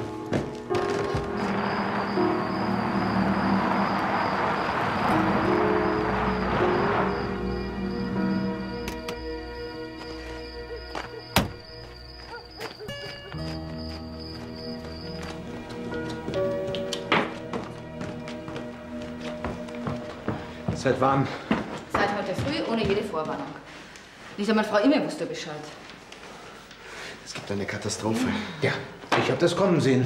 Seit wann? Seit heute früh, ohne jede Vorwarnung. Nicht einmal Frau Imme wusste Bescheid. Es gibt eine Katastrophe. Ja, ich habe das kommen sehen.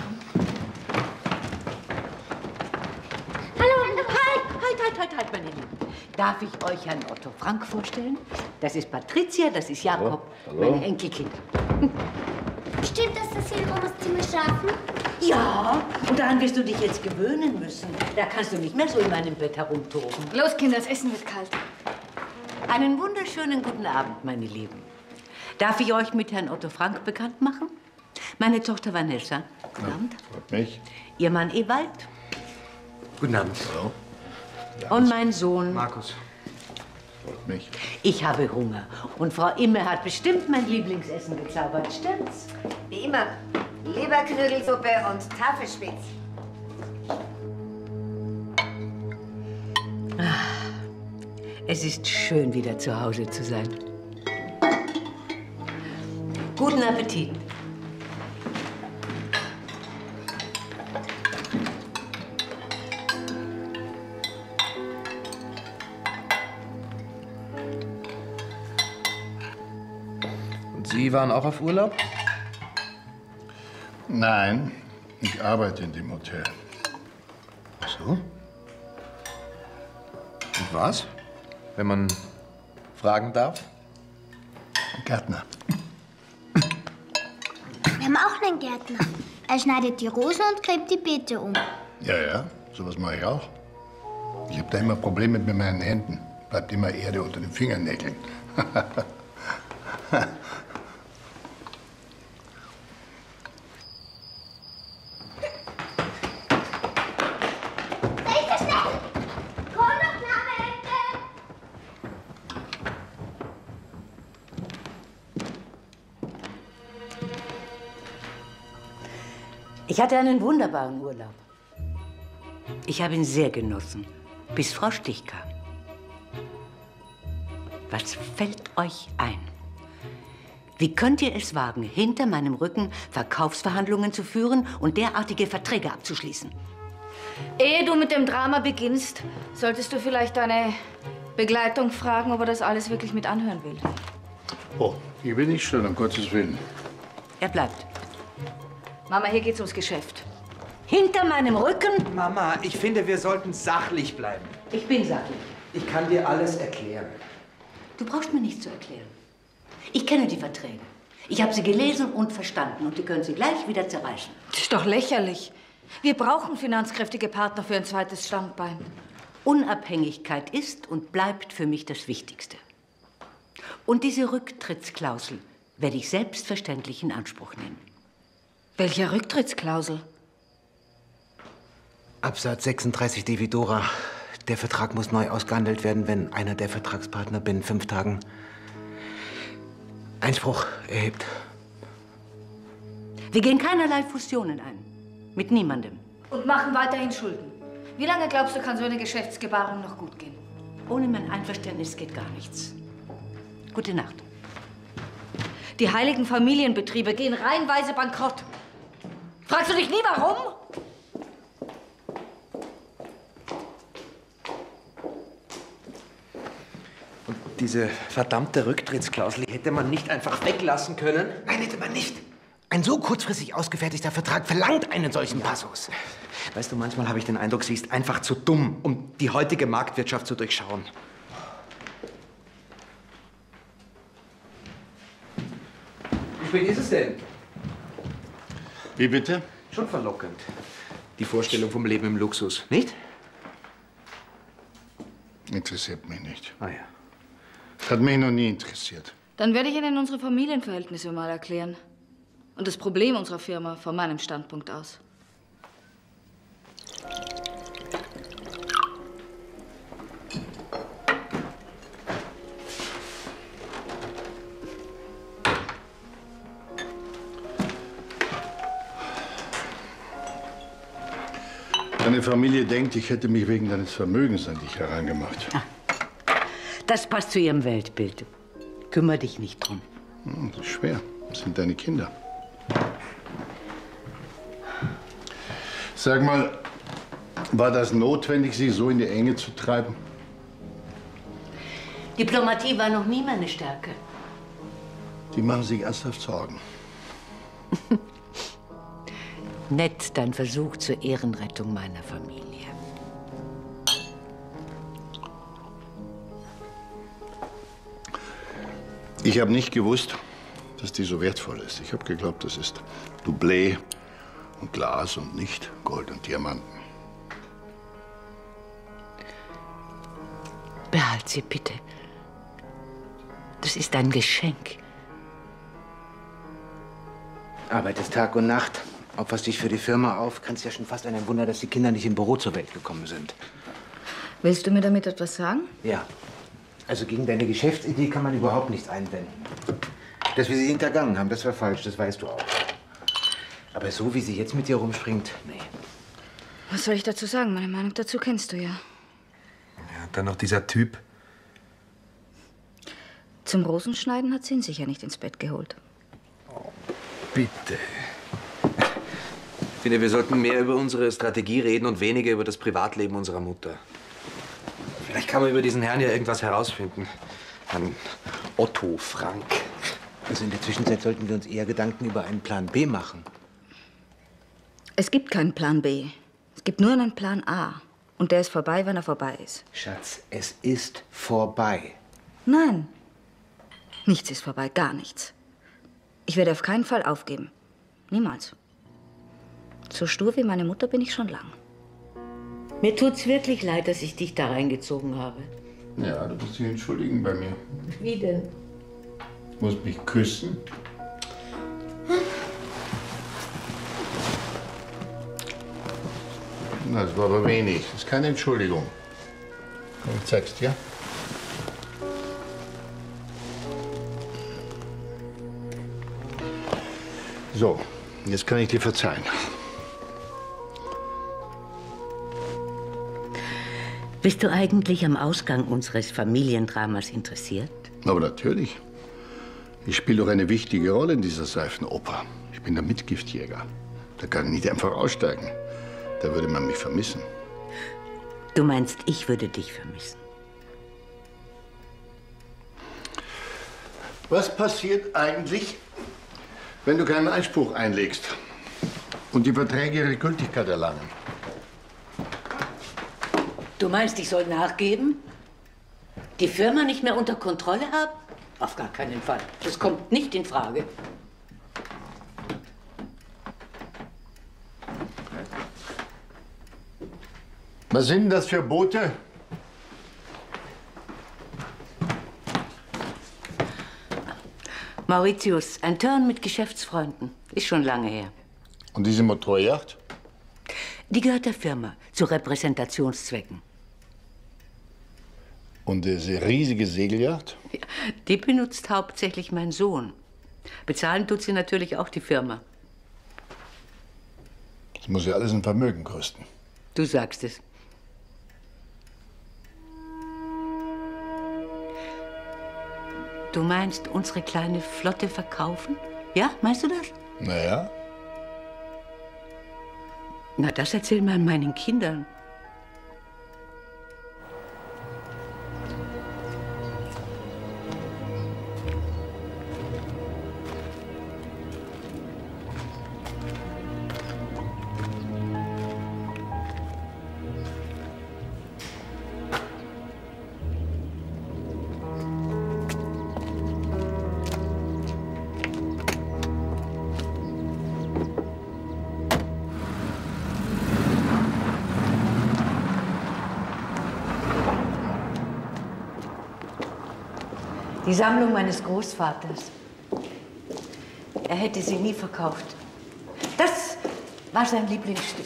Hallo, halt, halt, halt, halt, halt, meine Lieben. Darf ich euch Herrn Otto Frank vorstellen? Das ist Patricia, das ist Jakob, Hallo. Hallo. meine Enkelkinder. Stimmt, dass das hier in Omas Zimmer schlafen? Ja, und daran wirst du dich jetzt gewöhnen müssen. Da kannst du nicht mehr so in meinem Bett herumtoben. Los, Kinder, das Essen wird kalt. Einen wunderschönen guten Abend, meine Lieben. Darf ich euch mit Herrn Otto Frank bekannt machen? Meine Tochter Vanessa. Guten Abend. Freut mich. Ihr Mann Ewald. Guten Abend. Hallo. Und mein Sohn. Markus. Freut mich. Ich habe Hunger. Und Frau Imme hat bestimmt mein Lieblingsessen gezaubert, stimmt's? Wie immer. Leberknödelsuppe und Tafelspitz. Es ist schön, wieder zu Hause zu sein. Guten Appetit. Und Sie waren auch auf Urlaub? Nein, ich arbeite in dem Hotel. Ach so? Und was? Wenn man fragen darf? Gärtner. Wir haben auch einen Gärtner. Er schneidet die Rosen und gräbt die Beete um. Ja, ja, sowas mache ich auch. Ich habe da immer Probleme mit meinen Händen. Bleibt immer Erde unter den Fingernägeln. Richter, schnell! Komm noch, kleine Ente! Ich hatte einen wunderbaren Urlaub. Ich habe ihn sehr genossen, bis Frau Stich kam. Was fällt euch ein? Wie könnt ihr es wagen, hinter meinem Rücken Verkaufsverhandlungen zu führen und derartige Verträge abzuschließen? Ehe du mit dem Drama beginnst, solltest du vielleicht deine Begleitung fragen, ob er das alles wirklich mit anhören will. Oh, ich will nicht stören, um Gottes Willen. Er bleibt. Mama, hier geht's ums Geschäft. Hinter meinem Rücken? Mama, ich finde, wir sollten sachlich bleiben. Ich bin sachlich. Ich kann dir alles erklären. Du brauchst mir nichts zu erklären. Ich kenne die Verträge. Ich habe sie gelesen und verstanden und die können sie gleich wieder zerreißen. Das ist doch lächerlich. Wir brauchen finanzkräftige Partner für ein zweites Standbein. Unabhängigkeit ist und bleibt für mich das Wichtigste. Und diese Rücktrittsklausel werde ich selbstverständlich in Anspruch nehmen. Welche Rücktrittsklausel? Absatz sechsunddreißig Dividora. Der Vertrag muss neu ausgehandelt werden, wenn einer der Vertragspartner binnen fünf Tagen Einspruch erhebt. Wir gehen keinerlei Fusionen ein. Mit niemandem. Und machen weiterhin Schulden. Wie lange glaubst du, kann so eine Geschäftsgebarung noch gut gehen? Ohne mein Einverständnis geht gar nichts. Gute Nacht. Die heiligen Familienbetriebe gehen reihenweise bankrott. Fragst du dich nie, warum? Und diese verdammte Rücktrittsklausel die hätte man nicht einfach weglassen können? Nein, hätte man nicht. Ein so kurzfristig ausgefertigter Vertrag verlangt einen solchen Passus. Weißt du, manchmal habe ich den Eindruck, sie ist einfach zu dumm, um die heutige Marktwirtschaft zu durchschauen. Wie spät ist es denn? Wie bitte? Schon verlockend. Die Vorstellung vom Leben im Luxus, nicht? Interessiert mich nicht. Ah ja. Hat mich noch nie interessiert. Dann werde ich Ihnen unsere Familienverhältnisse mal erklären. Und das Problem unserer Firma von meinem Standpunkt aus. Deine Familie denkt, ich hätte mich wegen deines Vermögens an dich herangemacht. Das passt zu ihrem Weltbild. Kümmer dich nicht drum. Hm, das ist schwer. Das sind deine Kinder. Sag mal, war das notwendig, sie so in die Enge zu treiben? Diplomatie war noch nie meine Stärke. Die machen sich ernsthaft Sorgen. Nett, dein Versuch zur Ehrenrettung meiner Familie. Ich habe nicht gewusst, dass die so wertvoll ist. Ich habe geglaubt, das ist Doublé und Glas und nicht Gold und Diamanten. Behalt sie bitte. Das ist ein Geschenk. Arbeitest Tag und Nacht, opferst dich für die Firma auf. Kannst ja schon fast ein Wunder, dass die Kinder nicht im Büro zur Welt gekommen sind. Willst du mir damit etwas sagen? Ja. Also gegen deine Geschäftsidee kann man überhaupt nichts einwenden. Dass wir sie hintergangen haben, das war falsch, das weißt du auch. Aber so, wie sie jetzt mit dir rumspringt, nee. Was soll ich dazu sagen? Meine Meinung dazu kennst du ja. Ja, dann noch dieser Typ. Zum Rosenschneiden hat sie ihn sicher nicht ins Bett geholt. Bitte. Ich finde, wir sollten mehr über unsere Strategie reden und weniger über das Privatleben unserer Mutter. Vielleicht kann man über diesen Herrn ja irgendwas herausfinden. Herrn Otto Frank. Also in der Zwischenzeit sollten wir uns eher Gedanken über einen Plan B machen. Es gibt keinen Plan B. Es gibt nur einen Plan A. Und der ist vorbei, wenn er vorbei ist. Schatz, es ist vorbei. Nein. Nichts ist vorbei, gar nichts. Ich werde auf keinen Fall aufgeben. Niemals. So stur wie meine Mutter bin ich schon lang. Mir tut's wirklich leid, dass ich dich da reingezogen habe. Ja, du musst dich entschuldigen bei mir. Wie denn? Du musst mich küssen. Na, das war aber wenig. Das ist keine Entschuldigung. Ich zeig's dir. So, jetzt kann ich dir verzeihen. Bist du eigentlich am Ausgang unseres Familiendramas interessiert? Aber natürlich. Ich spiele doch eine wichtige Rolle in dieser Seifenoper. Ich bin der Mitgiftjäger. Da kann ich nicht einfach aussteigen. Da würde man mich vermissen. Du meinst, ich würde dich vermissen? Was passiert eigentlich, wenn du keinen Einspruch einlegst und die Verträge ihre Gültigkeit erlangen? Du meinst, ich soll nachgeben? Die Firma nicht mehr unter Kontrolle haben? Auf gar keinen Fall. Das kommt nicht in Frage. Was sind das für Boote? Mauritius, ein Turn mit Geschäftsfreunden. Ist schon lange her. Und diese Motorjacht? Die gehört der Firma, zu Repräsentationszwecken. Und diese riesige Segeljacht? Die benutzt hauptsächlich mein Sohn. Bezahlen tut sie natürlich auch die Firma. Das muss ja alles ein Vermögen kosten. Du sagst es. Du meinst, unsere kleine Flotte verkaufen? Ja, meinst du das? Naja. Na, das erzähl mal meinen Kindern. Die Sammlung meines Großvaters. Er hätte sie nie verkauft. Das war sein Lieblingsstück.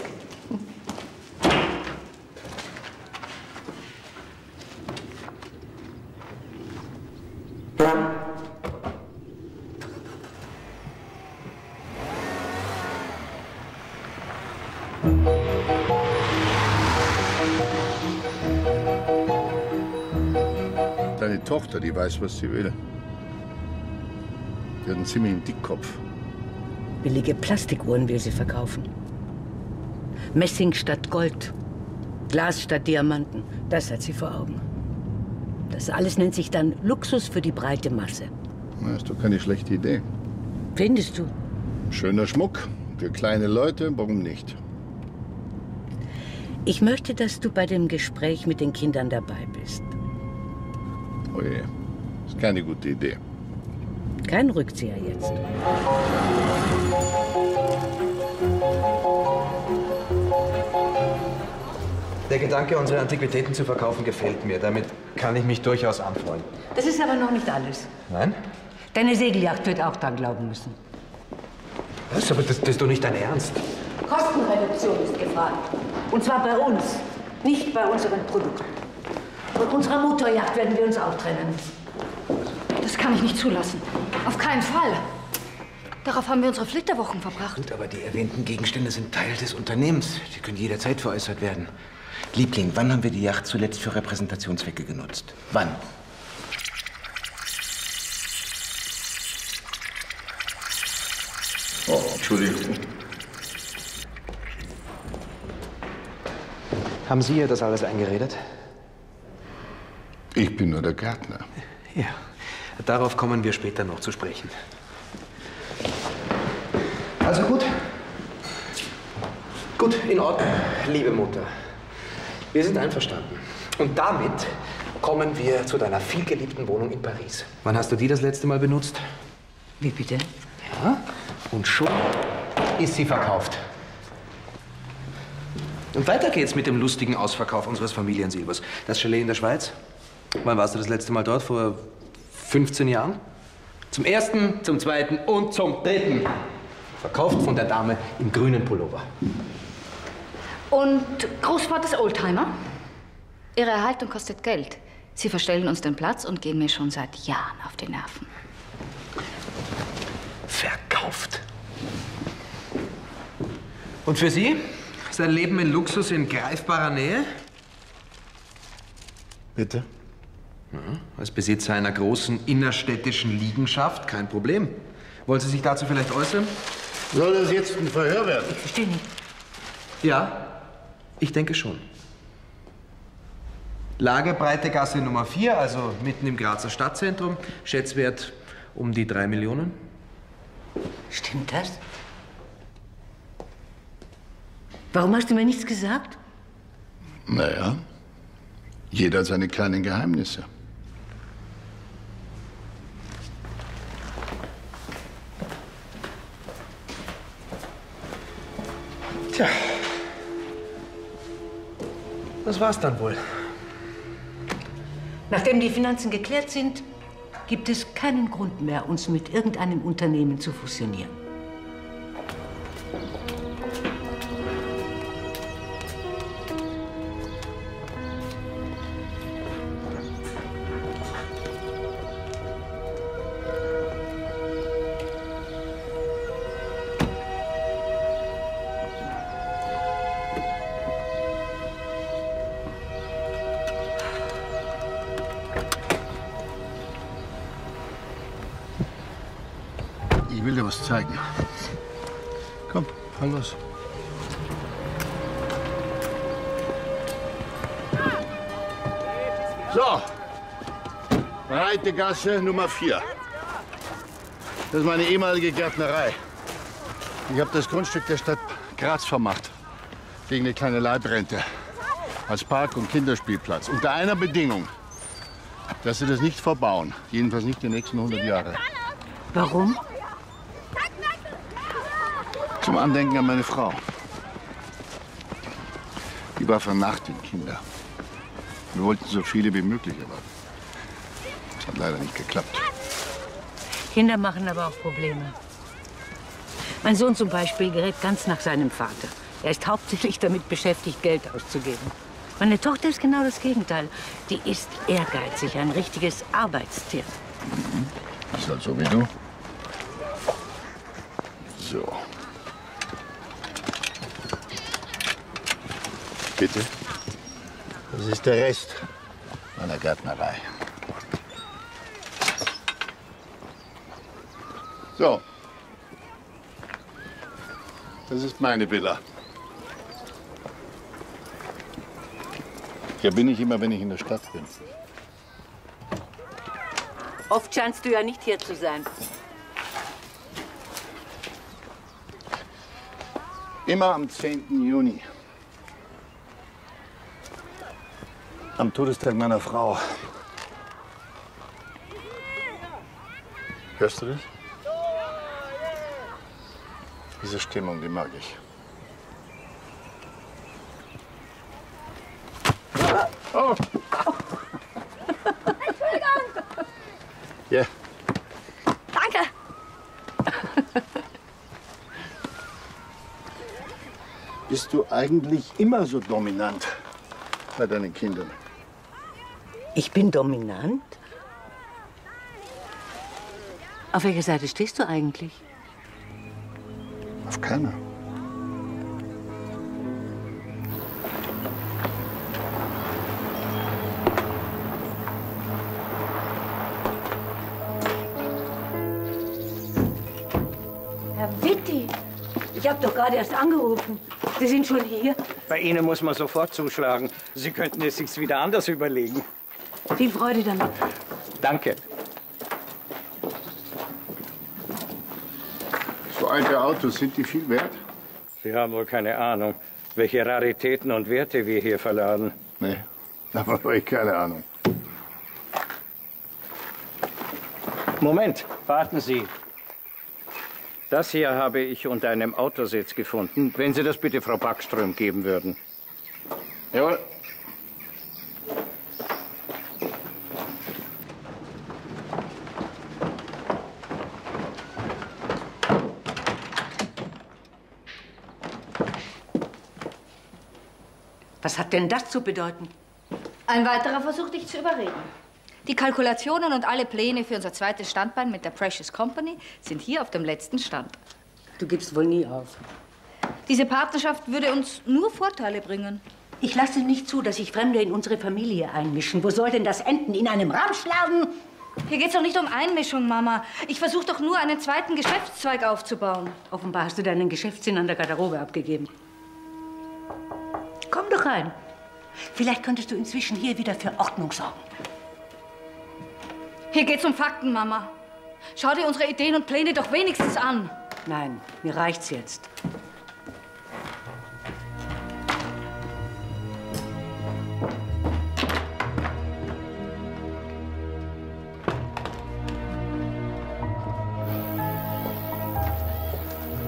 Deine Tochter, die weiß, was sie will. Die hat einen ziemlichen Dickkopf. Billige Plastikuhren will sie verkaufen. Messing statt Gold. Glas statt Diamanten. Das hat sie vor Augen. Das alles nennt sich dann Luxus für die breite Masse. Na, ist doch keine schlechte Idee. Findest du? Schöner Schmuck. Für kleine Leute, warum nicht? Ich möchte, dass du bei dem Gespräch mit den Kindern dabei bist. Oh je, ist keine gute Idee. Kein Rückzieher jetzt. Der Gedanke, unsere Antiquitäten zu verkaufen, gefällt mir. Damit kann ich mich durchaus anfreunden. Das ist aber noch nicht alles. Nein? Deine Segelyacht wird auch dran glauben müssen. Was? Aber das, das ist doch nicht dein Ernst. Kostenreduktion ist gefragt. Und zwar bei uns, nicht bei unseren Produkten. Von unserer Motorjacht werden wir uns auch trennen. Das kann ich nicht zulassen. Auf keinen Fall. Darauf haben wir unsere Flitterwochen verbracht. Gut, aber die erwähnten Gegenstände sind Teil des Unternehmens. Die können jederzeit veräußert werden. Liebling, wann haben wir die Yacht zuletzt für Repräsentationszwecke genutzt? Wann? Oh, Entschuldigung. Haben Sie ihr das alles eingeredet? Ich bin nur der Gärtner. Ja, darauf kommen wir später noch zu sprechen. Also gut. Gut, in Ordnung, liebe Mutter. Wir sind einverstanden. Und damit kommen wir zu deiner vielgeliebten Wohnung in Paris. Wann hast du die das letzte Mal benutzt? Wie bitte? Ja, und schon ist sie verkauft. Und weiter geht's mit dem lustigen Ausverkauf unseres Familiensilbers. Das Chalet in der Schweiz. Wann warst du das letzte Mal dort? Vor fünfzehn Jahren? Zum ersten, zum zweiten und zum dritten. Verkauft von der Dame im grünen Pullover. Und Großvaters Oldtimer? Ihre Erhaltung kostet Geld. Sie verstellen uns den Platz und gehen mir schon seit Jahren auf die Nerven. Verkauft. Und für Sie? Sein Leben in Luxus in greifbarer Nähe? Bitte? Ja, als Besitzer einer großen innerstädtischen Liegenschaft, kein Problem. Wollen Sie sich dazu vielleicht äußern? Soll das jetzt ein Verhör werden? Ich verstehe nicht. Ja, ich denke schon. Lage Breitegasse Nummer vier, also mitten im Grazer Stadtzentrum. Schätzwert um die drei Millionen. Stimmt das? Warum hast du mir nichts gesagt? Naja, jeder hat seine kleinen Geheimnisse. Tja. Das war's dann wohl. Nachdem die Finanzen geklärt sind, gibt es keinen Grund mehr, uns mit irgendeinem Unternehmen zu fusionieren. Ich will dir was zeigen. Komm, fahr los. So, Reitegasse Nummer vier. Das ist meine ehemalige Gärtnerei. Ich habe das Grundstück der Stadt Graz vermacht. Gegen eine kleine Leibrente. Als Park- und Kinderspielplatz. Unter einer Bedingung, dass sie das nicht verbauen. Jedenfalls nicht die nächsten hundert Jahre. Warum? Zum Andenken an meine Frau. Die war vernarrt in Kinder. Wir wollten so viele wie möglich, aber es hat leider nicht geklappt. Kinder machen aber auch Probleme. Mein Sohn zum Beispiel gerät ganz nach seinem Vater. Er ist hauptsächlich damit beschäftigt, Geld auszugeben. Meine Tochter ist genau das Gegenteil. Die ist ehrgeizig, ein richtiges Arbeitstier. Mhm. Ist halt so wie du. So. Bitte. Das ist der Rest meiner Gärtnerei. So. Das ist meine Villa. Hier bin ich immer, wenn ich in der Stadt bin. Oft scheinst du ja nicht hier zu sein. Immer am zehnten Juni. Am Todestag meiner Frau. Hörst du das? Diese Stimmung, die mag ich. Oh! Entschuldigung! Ja. Yeah. Danke! Bist du eigentlich immer so dominant bei deinen Kindern? Ich bin dominant? Auf welcher Seite stehst du eigentlich? Auf keiner. Herr Witti, ich habe doch gerade erst angerufen. Sie sind schon hier? Bei Ihnen muss man sofort zuschlagen. Sie könnten es sich wieder anders überlegen. Viel Freude damit. Danke. So alte Autos, sind die viel wert? Sie haben wohl keine Ahnung, welche Raritäten und Werte wir hier verladen. Nee, davon habe ich keine Ahnung. Moment, warten Sie. Das hier habe ich unter einem Autositz gefunden. Wenn Sie das bitte Frau Backström geben würden. Jawohl. Was hat denn das zu bedeuten? Ein weiterer Versuch, dich zu überreden. Die Kalkulationen und alle Pläne für unser zweites Standbein mit der Precious Company sind hier auf dem letzten Stand. Du gibst wohl nie auf. Diese Partnerschaft würde uns nur Vorteile bringen. Ich lasse nicht zu, dass sich Fremde in unsere Familie einmischen. Wo soll denn das enden? In einem Ramschladen? Hier geht's doch nicht um Einmischung, Mama. Ich versuche doch nur, einen zweiten Geschäftszweig aufzubauen. Offenbar hast du deinen Geschäftssinn an der Garderobe abgegeben. Komm doch rein. Vielleicht könntest du inzwischen hier wieder für Ordnung sorgen. Hier geht's um Fakten, Mama. Schau dir unsere Ideen und Pläne doch wenigstens an. Nein, mir reicht's jetzt.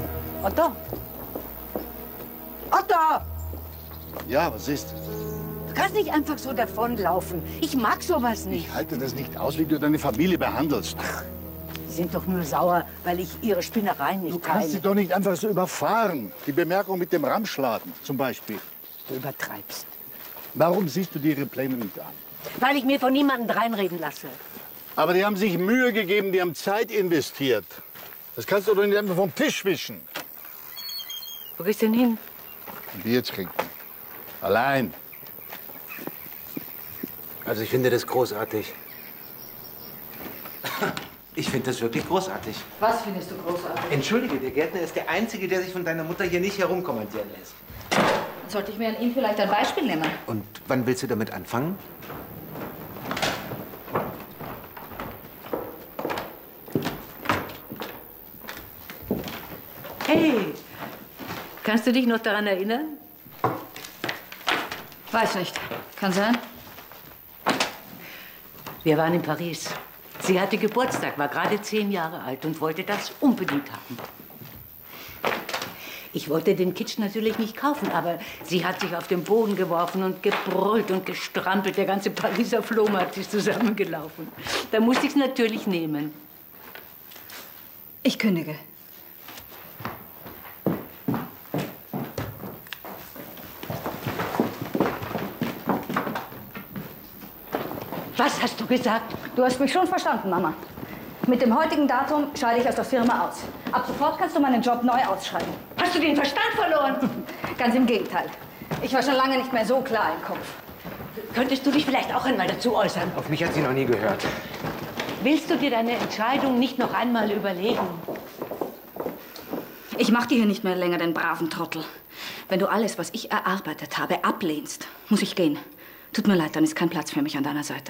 Otto! Otto! Ja, was ist? kannst nicht einfach so davonlaufen. Ich mag sowas nicht. Ich halte das nicht aus, wie du deine Familie behandelst. Sie sind doch nur sauer, weil ich ihre Spinnereien nicht Du kannst teile. sie doch nicht einfach so überfahren. Die Bemerkung mit dem Ramschladen zum Beispiel. Du übertreibst. Warum siehst du dir ihre Pläne nicht an? Weil ich mir von niemandem reinreden lasse. Aber die haben sich Mühe gegeben, die haben Zeit investiert. Das kannst du doch nicht einfach vom Tisch wischen. Wo gehst du denn hin? Ein Bier trinken. Allein. Also ich finde das großartig. Ich finde das wirklich großartig. Was findest du großartig? Entschuldige, der Gärtner ist der Einzige, der sich von deiner Mutter hier nicht herumkommandieren lässt. Sollte ich mir an ihm vielleicht ein Beispiel nehmen? Und wann willst du damit anfangen? Hey, kannst du dich noch daran erinnern? Weiß nicht. Kann sein. Wir waren in Paris. Sie hatte Geburtstag, war gerade zehn Jahre alt und wollte das unbedingt haben. Ich wollte den Kitsch natürlich nicht kaufen, aber sie hat sich auf den Boden geworfen und gebrüllt und gestrampelt. Der ganze Pariser Flohmarkt ist zusammengelaufen. Da musste ich es natürlich nehmen. Ich kündige. Was hast du gesagt? Du hast mich schon verstanden, Mama. Mit dem heutigen Datum scheide ich aus der Firma aus. Ab sofort kannst du meinen Job neu ausschreiben. Hast du den Verstand verloren? Ganz im Gegenteil. Ich war schon lange nicht mehr so klar im Kopf. Könntest du dich vielleicht auch einmal dazu äußern? Auf mich hat sie noch nie gehört. Willst du dir deine Entscheidung nicht noch einmal überlegen? Ich mach dir hier nicht mehr länger den braven Trottel. Wenn du alles, was ich erarbeitet habe, ablehnst, muss ich gehen. Tut mir leid, dann ist kein Platz für mich an deiner Seite.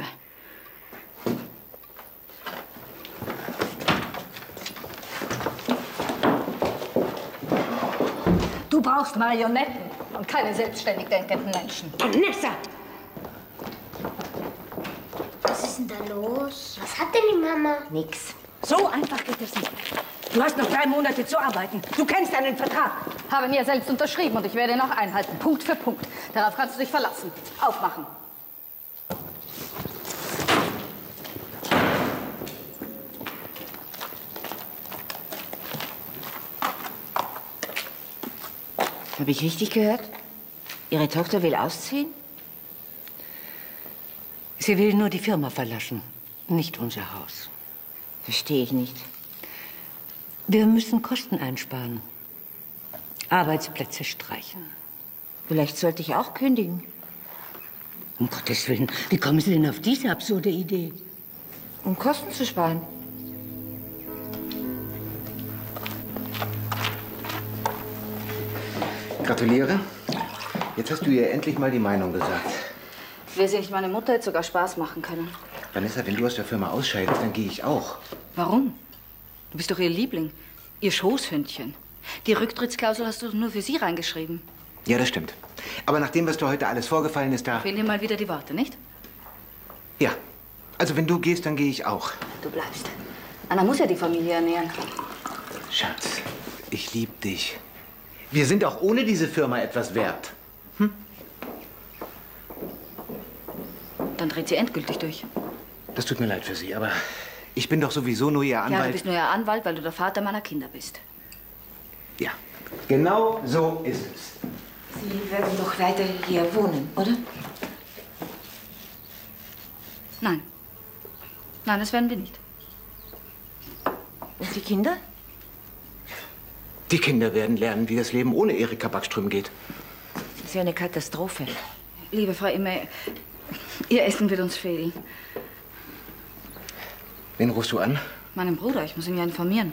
Du brauchst Marionetten und keine selbstständig denkenden Menschen. Vanessa! Was ist denn da los? Was hat denn die Mama? Nix. So einfach geht es nicht. Du hast noch drei Monate zu arbeiten. Du kennst deinen Vertrag. Habe mir selbst unterschrieben und ich werde ihn auch einhalten. Punkt für Punkt. Darauf kannst du dich verlassen. Aufmachen. Habe ich richtig gehört? Ihre Tochter will ausziehen? Sie will nur die Firma verlassen, nicht unser Haus. Verstehe ich nicht. Wir müssen Kosten einsparen. Arbeitsplätze streichen. Vielleicht sollte ich auch kündigen. Um Gottes Willen, wie kommen Sie denn auf diese absurde Idee? Um Kosten zu sparen. Gratuliere. Jetzt hast du ihr endlich mal die Meinung gesagt. Will sie nicht meine Mutter jetzt sogar Spaß machen können? Vanessa, wenn du aus der Firma ausscheidest, dann gehe ich auch. Warum? Du bist doch ihr Liebling. Ihr Schoßhündchen. Die Rücktrittsklausel hast du nur für sie reingeschrieben. Ja, das stimmt. Aber nach dem, was dir heute alles vorgefallen ist, da... Fehlen dir mal wieder die Worte, nicht? Ja. Also wenn du gehst, dann gehe ich auch. Du bleibst. Anna muss ja die Familie ernähren. Schatz, ich liebe dich. Wir sind auch ohne diese Firma etwas wert. Hm? Dann dreht sie endgültig durch. Das tut mir leid für Sie, aber ich bin doch sowieso nur Ihr Anwalt. Ja, du bist nur ihr Anwalt, weil du der Vater meiner Kinder bist. Ja, genau so ist es. Sie werden doch weiter hier wohnen, oder? Nein. Nein, das werden wir nicht. Und die Kinder? Die Kinder werden lernen, wie das Leben ohne Erika Backström geht. Das ist ja eine Katastrophe. Liebe Frau Imme, ihr Essen wird uns fehlen. Wen rufst du an? Meinen Bruder, ich muss ihn ja informieren.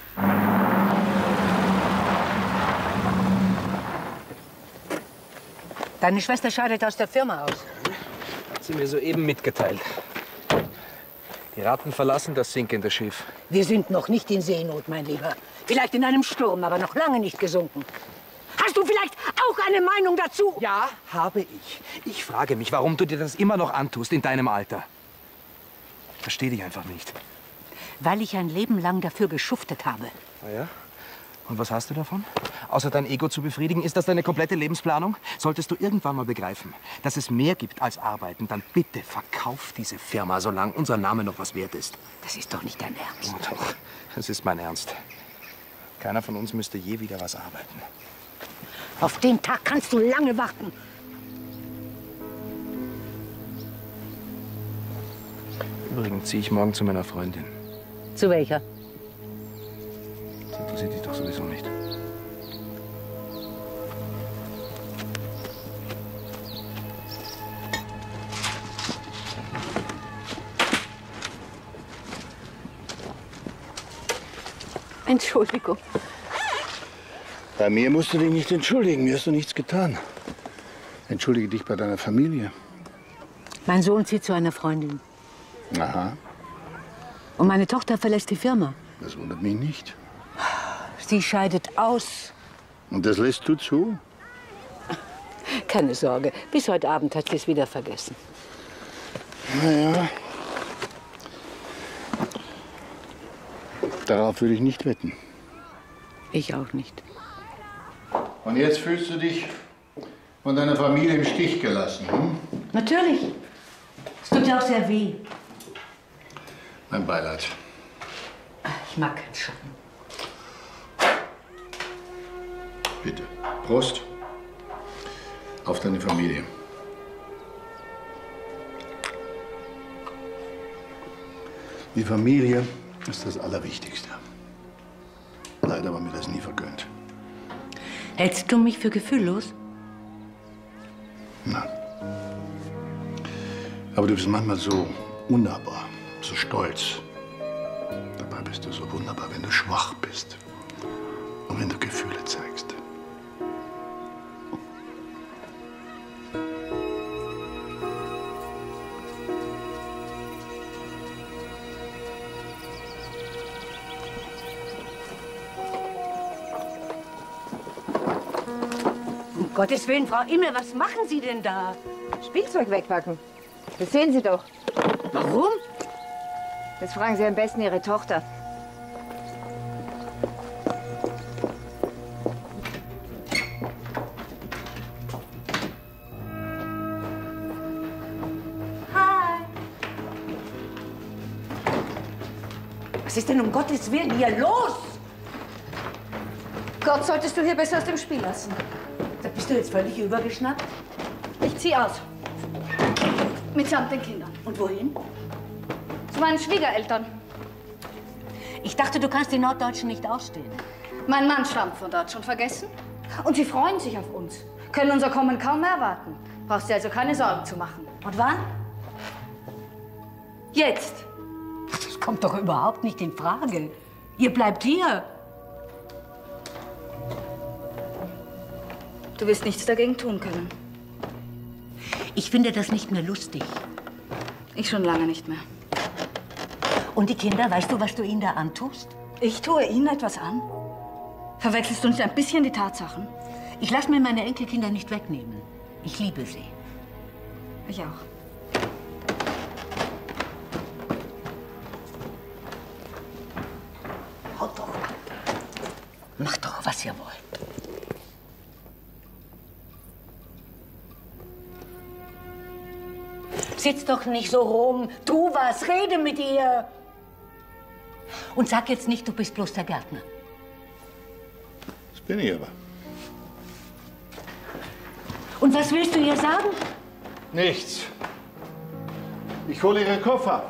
Deine Schwester scheidet aus der Firma aus. Hat sie mir soeben mitgeteilt. Die Ratten verlassen das sinkende Schiff. Wir sind noch nicht in Seenot, mein Lieber. Vielleicht in einem Sturm, aber noch lange nicht gesunken. Hast du vielleicht auch eine Meinung dazu? Ja, habe ich. Ich frage mich, warum du dir das immer noch antust in deinem Alter. Verstehe dich einfach nicht. Weil ich ein Leben lang dafür geschuftet habe. Ah ja? Und was hast du davon? Außer dein Ego zu befriedigen, ist das deine komplette Lebensplanung? Solltest du irgendwann mal begreifen, dass es mehr gibt als Arbeiten, dann bitte verkauf diese Firma, solange unser Name noch was wert ist. Das ist doch nicht dein Ernst. Oh, doch, es ist mein Ernst. Keiner von uns müsste je wieder was arbeiten. Auf den Tag kannst du lange warten. Übrigens ziehe ich morgen zu meiner Freundin. Zu welcher? Das interessiert dich doch sowieso nicht. Entschuldigung. Bei mir musst du dich nicht entschuldigen. Mir hast du nichts getan. Entschuldige dich bei deiner Familie. Mein Sohn zieht zu einer Freundin. Aha, Und meine Tochter verlässt die Firma. das wundert mich nicht. Sie scheidet aus. Und das lässt du zu? Keine Sorge, bis heute Abend hat sie es wieder vergessen. Naja. Darauf würde ich nicht wetten. Ich auch nicht. Und jetzt fühlst du dich von deiner Familie im Stich gelassen, hm? Natürlich. Es tut ja auch sehr weh. Mein Beileid. Ich mag keinen Schatten. Bitte. Prost. Auf deine Familie. Die Familie ist das Allerwichtigste. Leider war mir das nie vergönnt. Hältst du mich für gefühllos? Nein. Aber du bist manchmal so unnahbar, so stolz. Dabei bist du so wunderbar, wenn du schwach bist und wenn du Gefühle zeigst. Um Gottes Willen, Frau Immel, was machen Sie denn da? Spielzeug wegpacken. Das sehen Sie doch. Warum? Das fragen Sie am besten Ihre Tochter. Hi. Was ist denn um Gottes Willen hier los? Gott, solltest du hier besser aus dem Spiel lassen. Da bist du jetzt völlig übergeschnappt? Ich zieh aus. Mitsamt den Kindern. Und wohin? Zu meinen Schwiegereltern. Ich dachte, du kannst die Norddeutschen nicht ausstehen. Mein Mann stammt von dort, schon vergessen? Und sie freuen sich auf uns. Können unser Kommen kaum erwarten. Brauchst dir also keine Sorgen zu machen. Und wann? Jetzt. Das kommt doch überhaupt nicht in Frage. Ihr bleibt hier. Du wirst nichts dagegen tun können. Ich finde das nicht mehr lustig. Ich schon lange nicht mehr. Und die Kinder, weißt du, was du ihnen da antust? Ich tue ihnen etwas an? Verwechselst du nicht ein bisschen die Tatsachen? Ich lasse mir meine Enkelkinder nicht wegnehmen. Ich liebe sie. Ich auch. Haut doch ab. Macht doch, was ihr wollt. Sitz doch nicht so rum. Tu was, rede mit ihr. Und sag jetzt nicht, du bist bloß der Gärtner. Das bin ich aber. Und was willst du ihr sagen? Nichts. Ich hole ihre Koffer.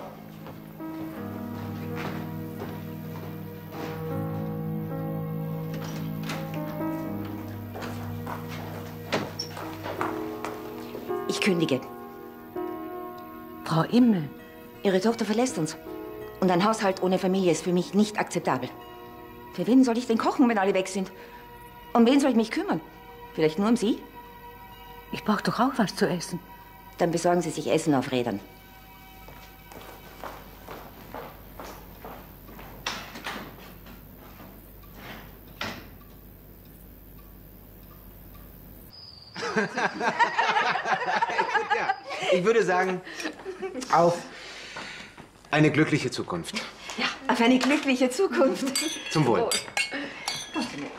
Ich kündige. Frau Immel. Ihre Tochter verlässt uns. Und ein Haushalt ohne Familie ist für mich nicht akzeptabel. Für wen soll ich denn kochen, wenn alle weg sind? Um wen soll ich mich kümmern? Vielleicht nur um Sie? Ich brauche doch auch was zu essen. Dann besorgen Sie sich Essen auf Rädern. Ich würde sagen, auf eine glückliche Zukunft. Ja, auf eine glückliche Zukunft. Zum Wohl. Kommst du mit?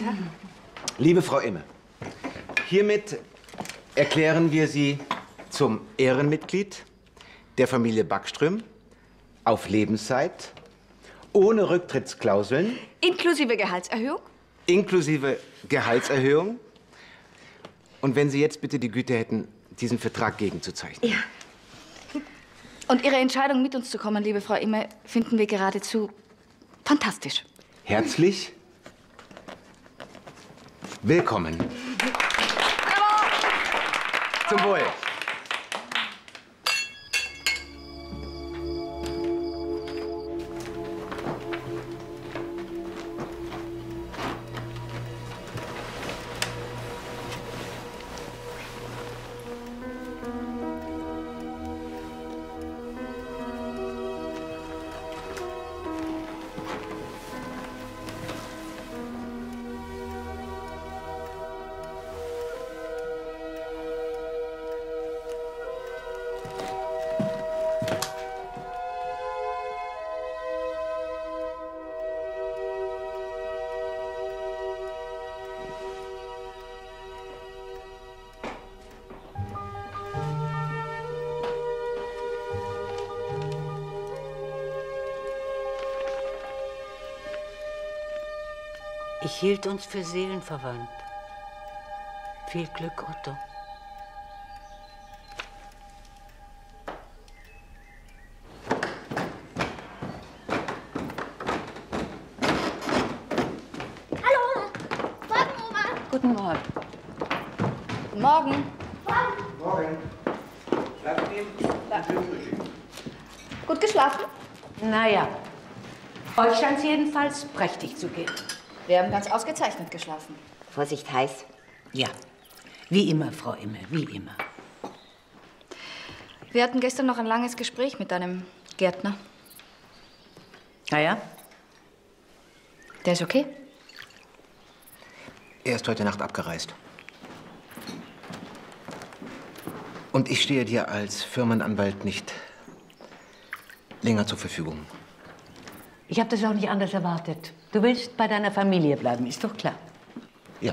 Tag. Liebe Frau Imme, hiermit erklären wir Sie zum Ehrenmitglied der Familie Backström auf Lebenszeit, ohne Rücktrittsklauseln. Inklusive Gehaltserhöhung? Inklusive Gehaltserhöhung. Und wenn Sie jetzt bitte die Güte hätten, diesen Vertrag gegenzuzeichnen. Ja. Und Ihre Entscheidung, mit uns zu kommen, liebe Frau Imme, finden wir geradezu fantastisch. Herzlich willkommen. Zum Wohl. Ich hielt uns für seelenverwandt. Viel Glück, Otto. Hallo, morgen, Oma. Guten Morgen. Guten Morgen. Morgen. Schlafen nehmen? Gut geschlafen? Naja, euch scheint es jedenfalls prächtig zu gehen. Wir haben ganz ausgezeichnet geschlafen. Vorsicht, heiß. Ja, wie immer, Frau Imme, wie immer. Wir hatten gestern noch ein langes Gespräch mit deinem Gärtner. Na ja? Der ist okay? Er ist heute Nacht abgereist. Und ich stehe dir als Firmenanwalt nicht länger zur Verfügung. Ich habe das auch nicht anders erwartet. Du willst bei deiner Familie bleiben, ist doch klar. Ja.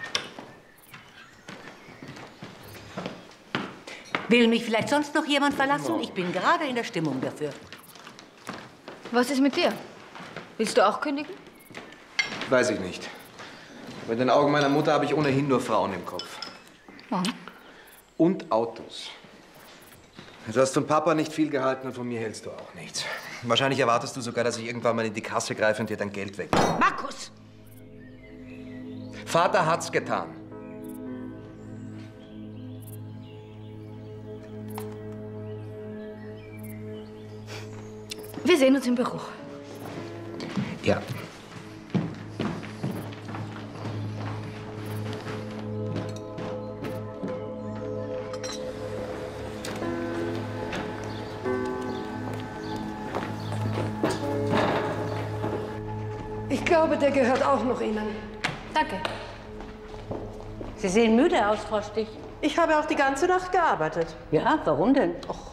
Will mich vielleicht sonst noch jemand verlassen? Ich bin gerade in der Stimmung dafür. Was ist mit dir? Willst du auch kündigen? Weiß ich nicht. Mit den Augen meiner Mutter habe ich ohnehin nur Frauen im Kopf. Oh. Und Autos. Du hast von Papa nicht viel gehalten und von mir hältst du auch nichts. Wahrscheinlich erwartest du sogar, dass ich irgendwann mal in die Kasse greife und dir dein Geld weg. Markus! Vater hat's getan. Wir sehen uns im Büro. Ja. Ich glaube, der gehört auch noch Ihnen. Danke. Sie sehen müde aus, Frau Stich. Ich habe auch die ganze Nacht gearbeitet. Ja, warum denn? Och.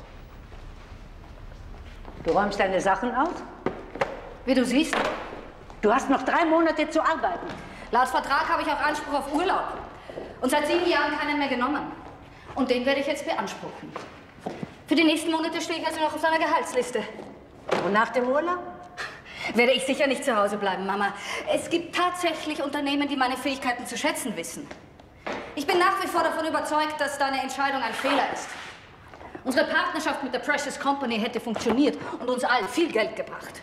Du räumst deine Sachen aus? Wie du siehst. Du hast noch drei Monate zu arbeiten. Laut Vertrag habe ich auch Anspruch auf Urlaub. Und seit sieben Jahren keinen mehr genommen. Und den werde ich jetzt beanspruchen. Für die nächsten Monate stehe ich also noch auf seiner Gehaltsliste. Und nach dem Urlaub? Werde ich sicher nicht zu Hause bleiben, Mama. Es gibt tatsächlich Unternehmen, die meine Fähigkeiten zu schätzen wissen. Ich bin nach wie vor davon überzeugt, dass deine Entscheidung ein Fehler ist. Unsere Partnerschaft mit der Precious Company hätte funktioniert und uns allen viel Geld gebracht.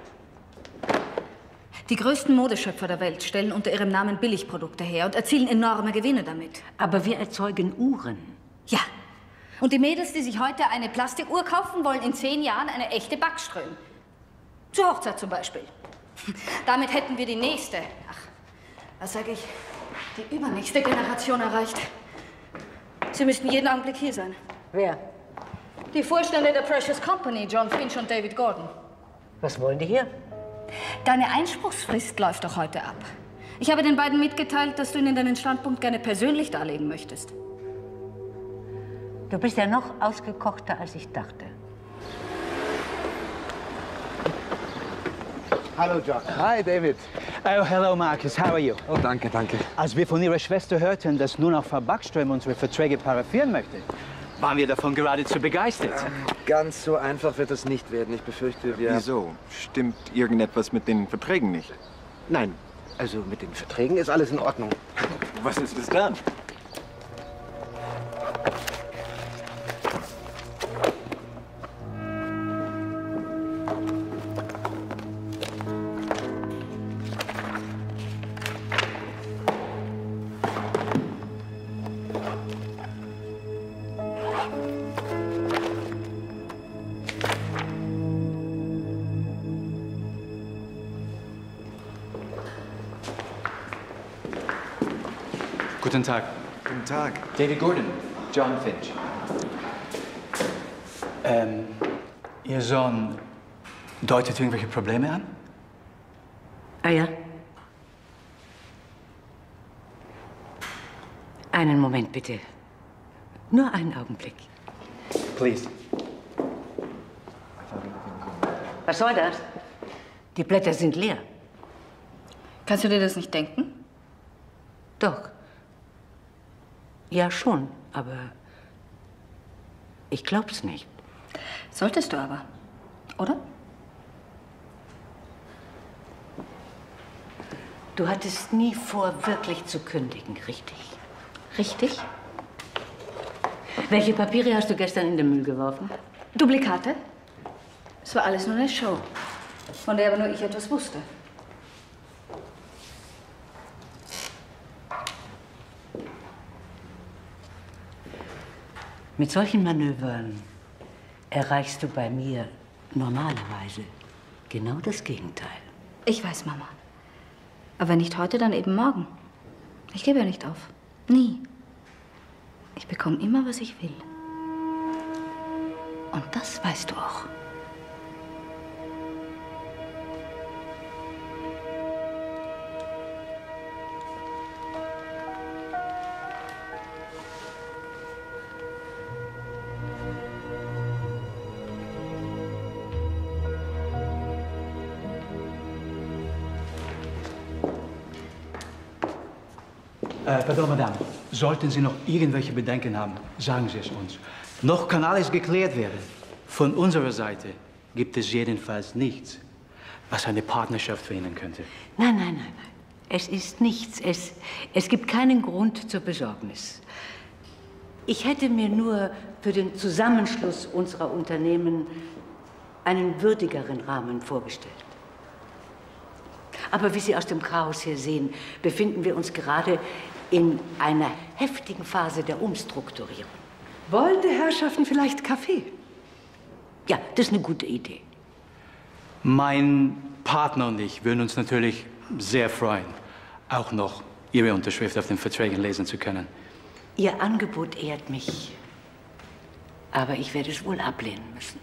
Die größten Modeschöpfer der Welt stellen unter ihrem Namen Billigprodukte her und erzielen enorme Gewinne damit. Aber wir erzeugen Uhren. Ja. Und die Mädels, die sich heute eine Plastikuhr kaufen, wollen in zehn Jahren eine echte Backström. Zur Hochzeit zum Beispiel. Damit hätten wir die nächste, ach, was sage ich, die übernächste Generation erreicht. Sie müssten jeden Augenblick hier sein. Wer? Die Vorstände der Precious Company, John Finch und David Gordon. Was wollen die hier? Deine Einspruchsfrist läuft doch heute ab. Ich habe den beiden mitgeteilt, dass du ihnen deinen Standpunkt gerne persönlich darlegen möchtest. Du bist ja noch ausgekochter, als ich dachte. Hallo, John. Hi, David. Oh, hello, Marcus. How are you? Oh, danke, danke. Als wir von Ihrer Schwester hörten, dass nun auch Frau Backström unsere Verträge paraphieren möchte, waren wir davon geradezu begeistert. Ganz so einfach wird es nicht werden. Ich befürchte, wir... Wieso? Stimmt irgendetwas mit den Verträgen nicht? Nein, also mit den Verträgen ist alles in Ordnung. Was ist es dann? Guten Tag. Guten Tag. David Gordon, John Finch. Ähm, Ihr Sohn deutet irgendwelche Probleme an? Ah ja. Einen Moment bitte. Nur einen Augenblick. Please. Was soll das? Die Blätter sind leer. Kannst du dir das nicht denken? Doch. Ja, schon, aber ich glaub's nicht. Solltest du aber, oder? Du hattest nie vor, wirklich zu kündigen, richtig? Richtig? Welche Papiere hast du gestern in den Müll geworfen? Duplikate? Es war alles nur eine Show, von der aber nur ich etwas wusste. Mit solchen Manövern erreichst du bei mir normalerweise genau das Gegenteil. Ich weiß, Mama. Aber wenn nicht heute, dann eben morgen. Ich gebe ja nicht auf. Nie. Ich bekomme immer, was ich will. Und das weißt du auch. Äh, pardon, Madame. Sollten Sie noch irgendwelche Bedenken haben, sagen Sie es uns. Noch kann alles geklärt werden. Von unserer Seite gibt es jedenfalls nichts, was eine Partnerschaft verhindern könnte. Nein, nein, nein, nein. Es ist nichts. Es, es gibt keinen Grund zur Besorgnis. Ich hätte mir nur für den Zusammenschluss unserer Unternehmen einen würdigeren Rahmen vorgestellt. Aber wie Sie aus dem Chaos hier sehen, befinden wir uns gerade in einer heftigen Phase der Umstrukturierung. Wollen die Herrschaften vielleicht Kaffee? Ja, das ist eine gute Idee. Mein Partner und ich würden uns natürlich sehr freuen, auch noch Ihre Unterschrift auf den Verträgen lesen zu können. Ihr Angebot ehrt mich, aber ich werde es wohl ablehnen müssen.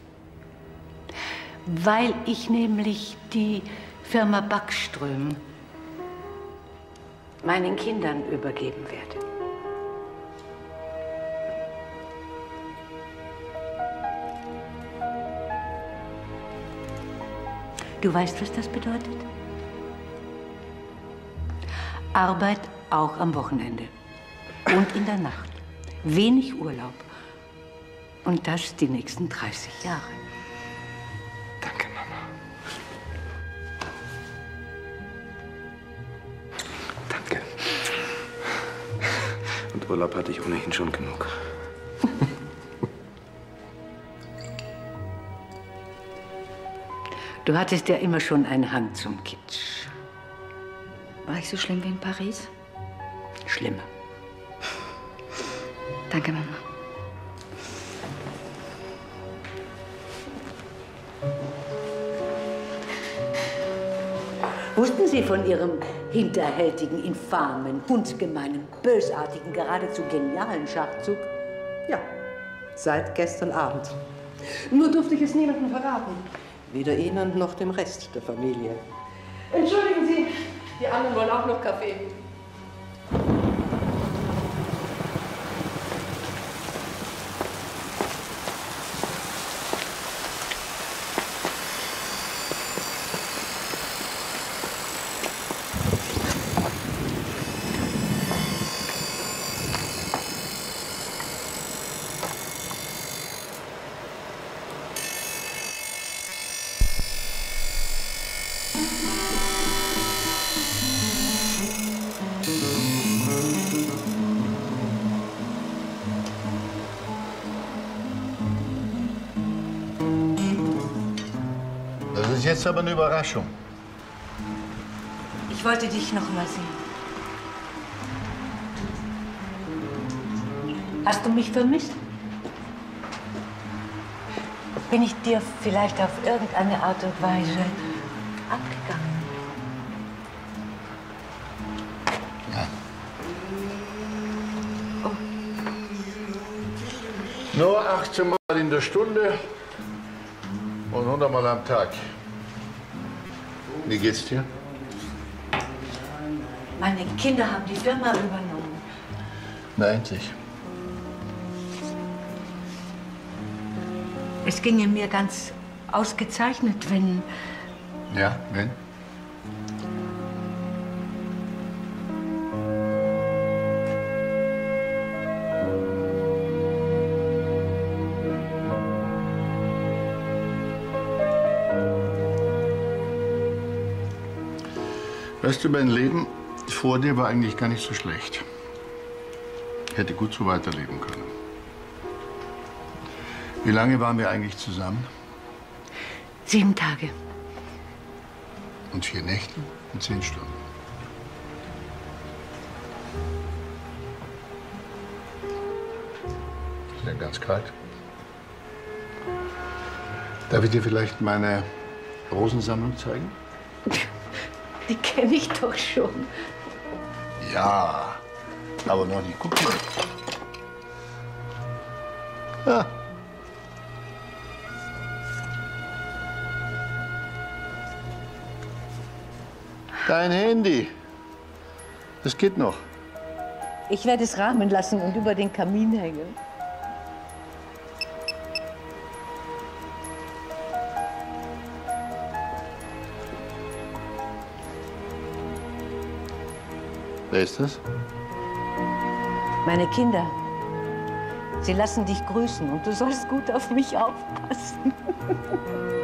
Weil ich nämlich die Firma Backström meinen Kindern übergeben werde. Du weißt, was das bedeutet? Arbeit auch am Wochenende und in der Nacht. Wenig Urlaub. Und das die nächsten dreißig Jahre. Danke, Mama. Danke. Und Urlaub hatte ich ohnehin schon genug. Du hattest ja immer schon einen Hang zum Kitsch. War ich so schlimm wie in Paris? Schlimmer. Danke, Mama. Wussten Sie von Ihrem hinterhältigen, infamen, hundgemeinen, bösartigen, geradezu genialen Schachzug? Ja, seit gestern Abend. Nur durfte ich es niemandem verraten. Weder Ihnen noch dem Rest der Familie. Entschuldigen Sie, die anderen wollen auch noch Kaffee. ist jetzt aber eine Überraschung. Ich wollte dich noch mal sehen. Hast du mich vermisst? Bin ich dir vielleicht auf irgendeine Art und Weise abgegangen? Nein. Oh. Nur achtzehn Mal in der Stunde und hundert Mal am Tag. Wie geht's dir? Meine Kinder haben die Firma übernommen. Na, endlich. Es ginge mir ganz ausgezeichnet, wenn... Ja, wenn? Weißt du, mein Leben vor dir war eigentlich gar nicht so schlecht. Ich hätte gut so weiterleben können. Wie lange waren wir eigentlich zusammen? Sieben Tage. Und vier Nächte und zehn Stunden. Ist ja ganz kalt. Darf ich dir vielleicht meine Rosensammlung zeigen? Die kenne ich doch schon. Ja, aber noch nicht. Guck mal. Ja. Dein Handy. Das geht noch. Ich werde es rahmen lassen und über den Kamin hängen. Wer ist das? Meine Kinder. Sie lassen dich grüßen und du sollst gut auf mich aufpassen.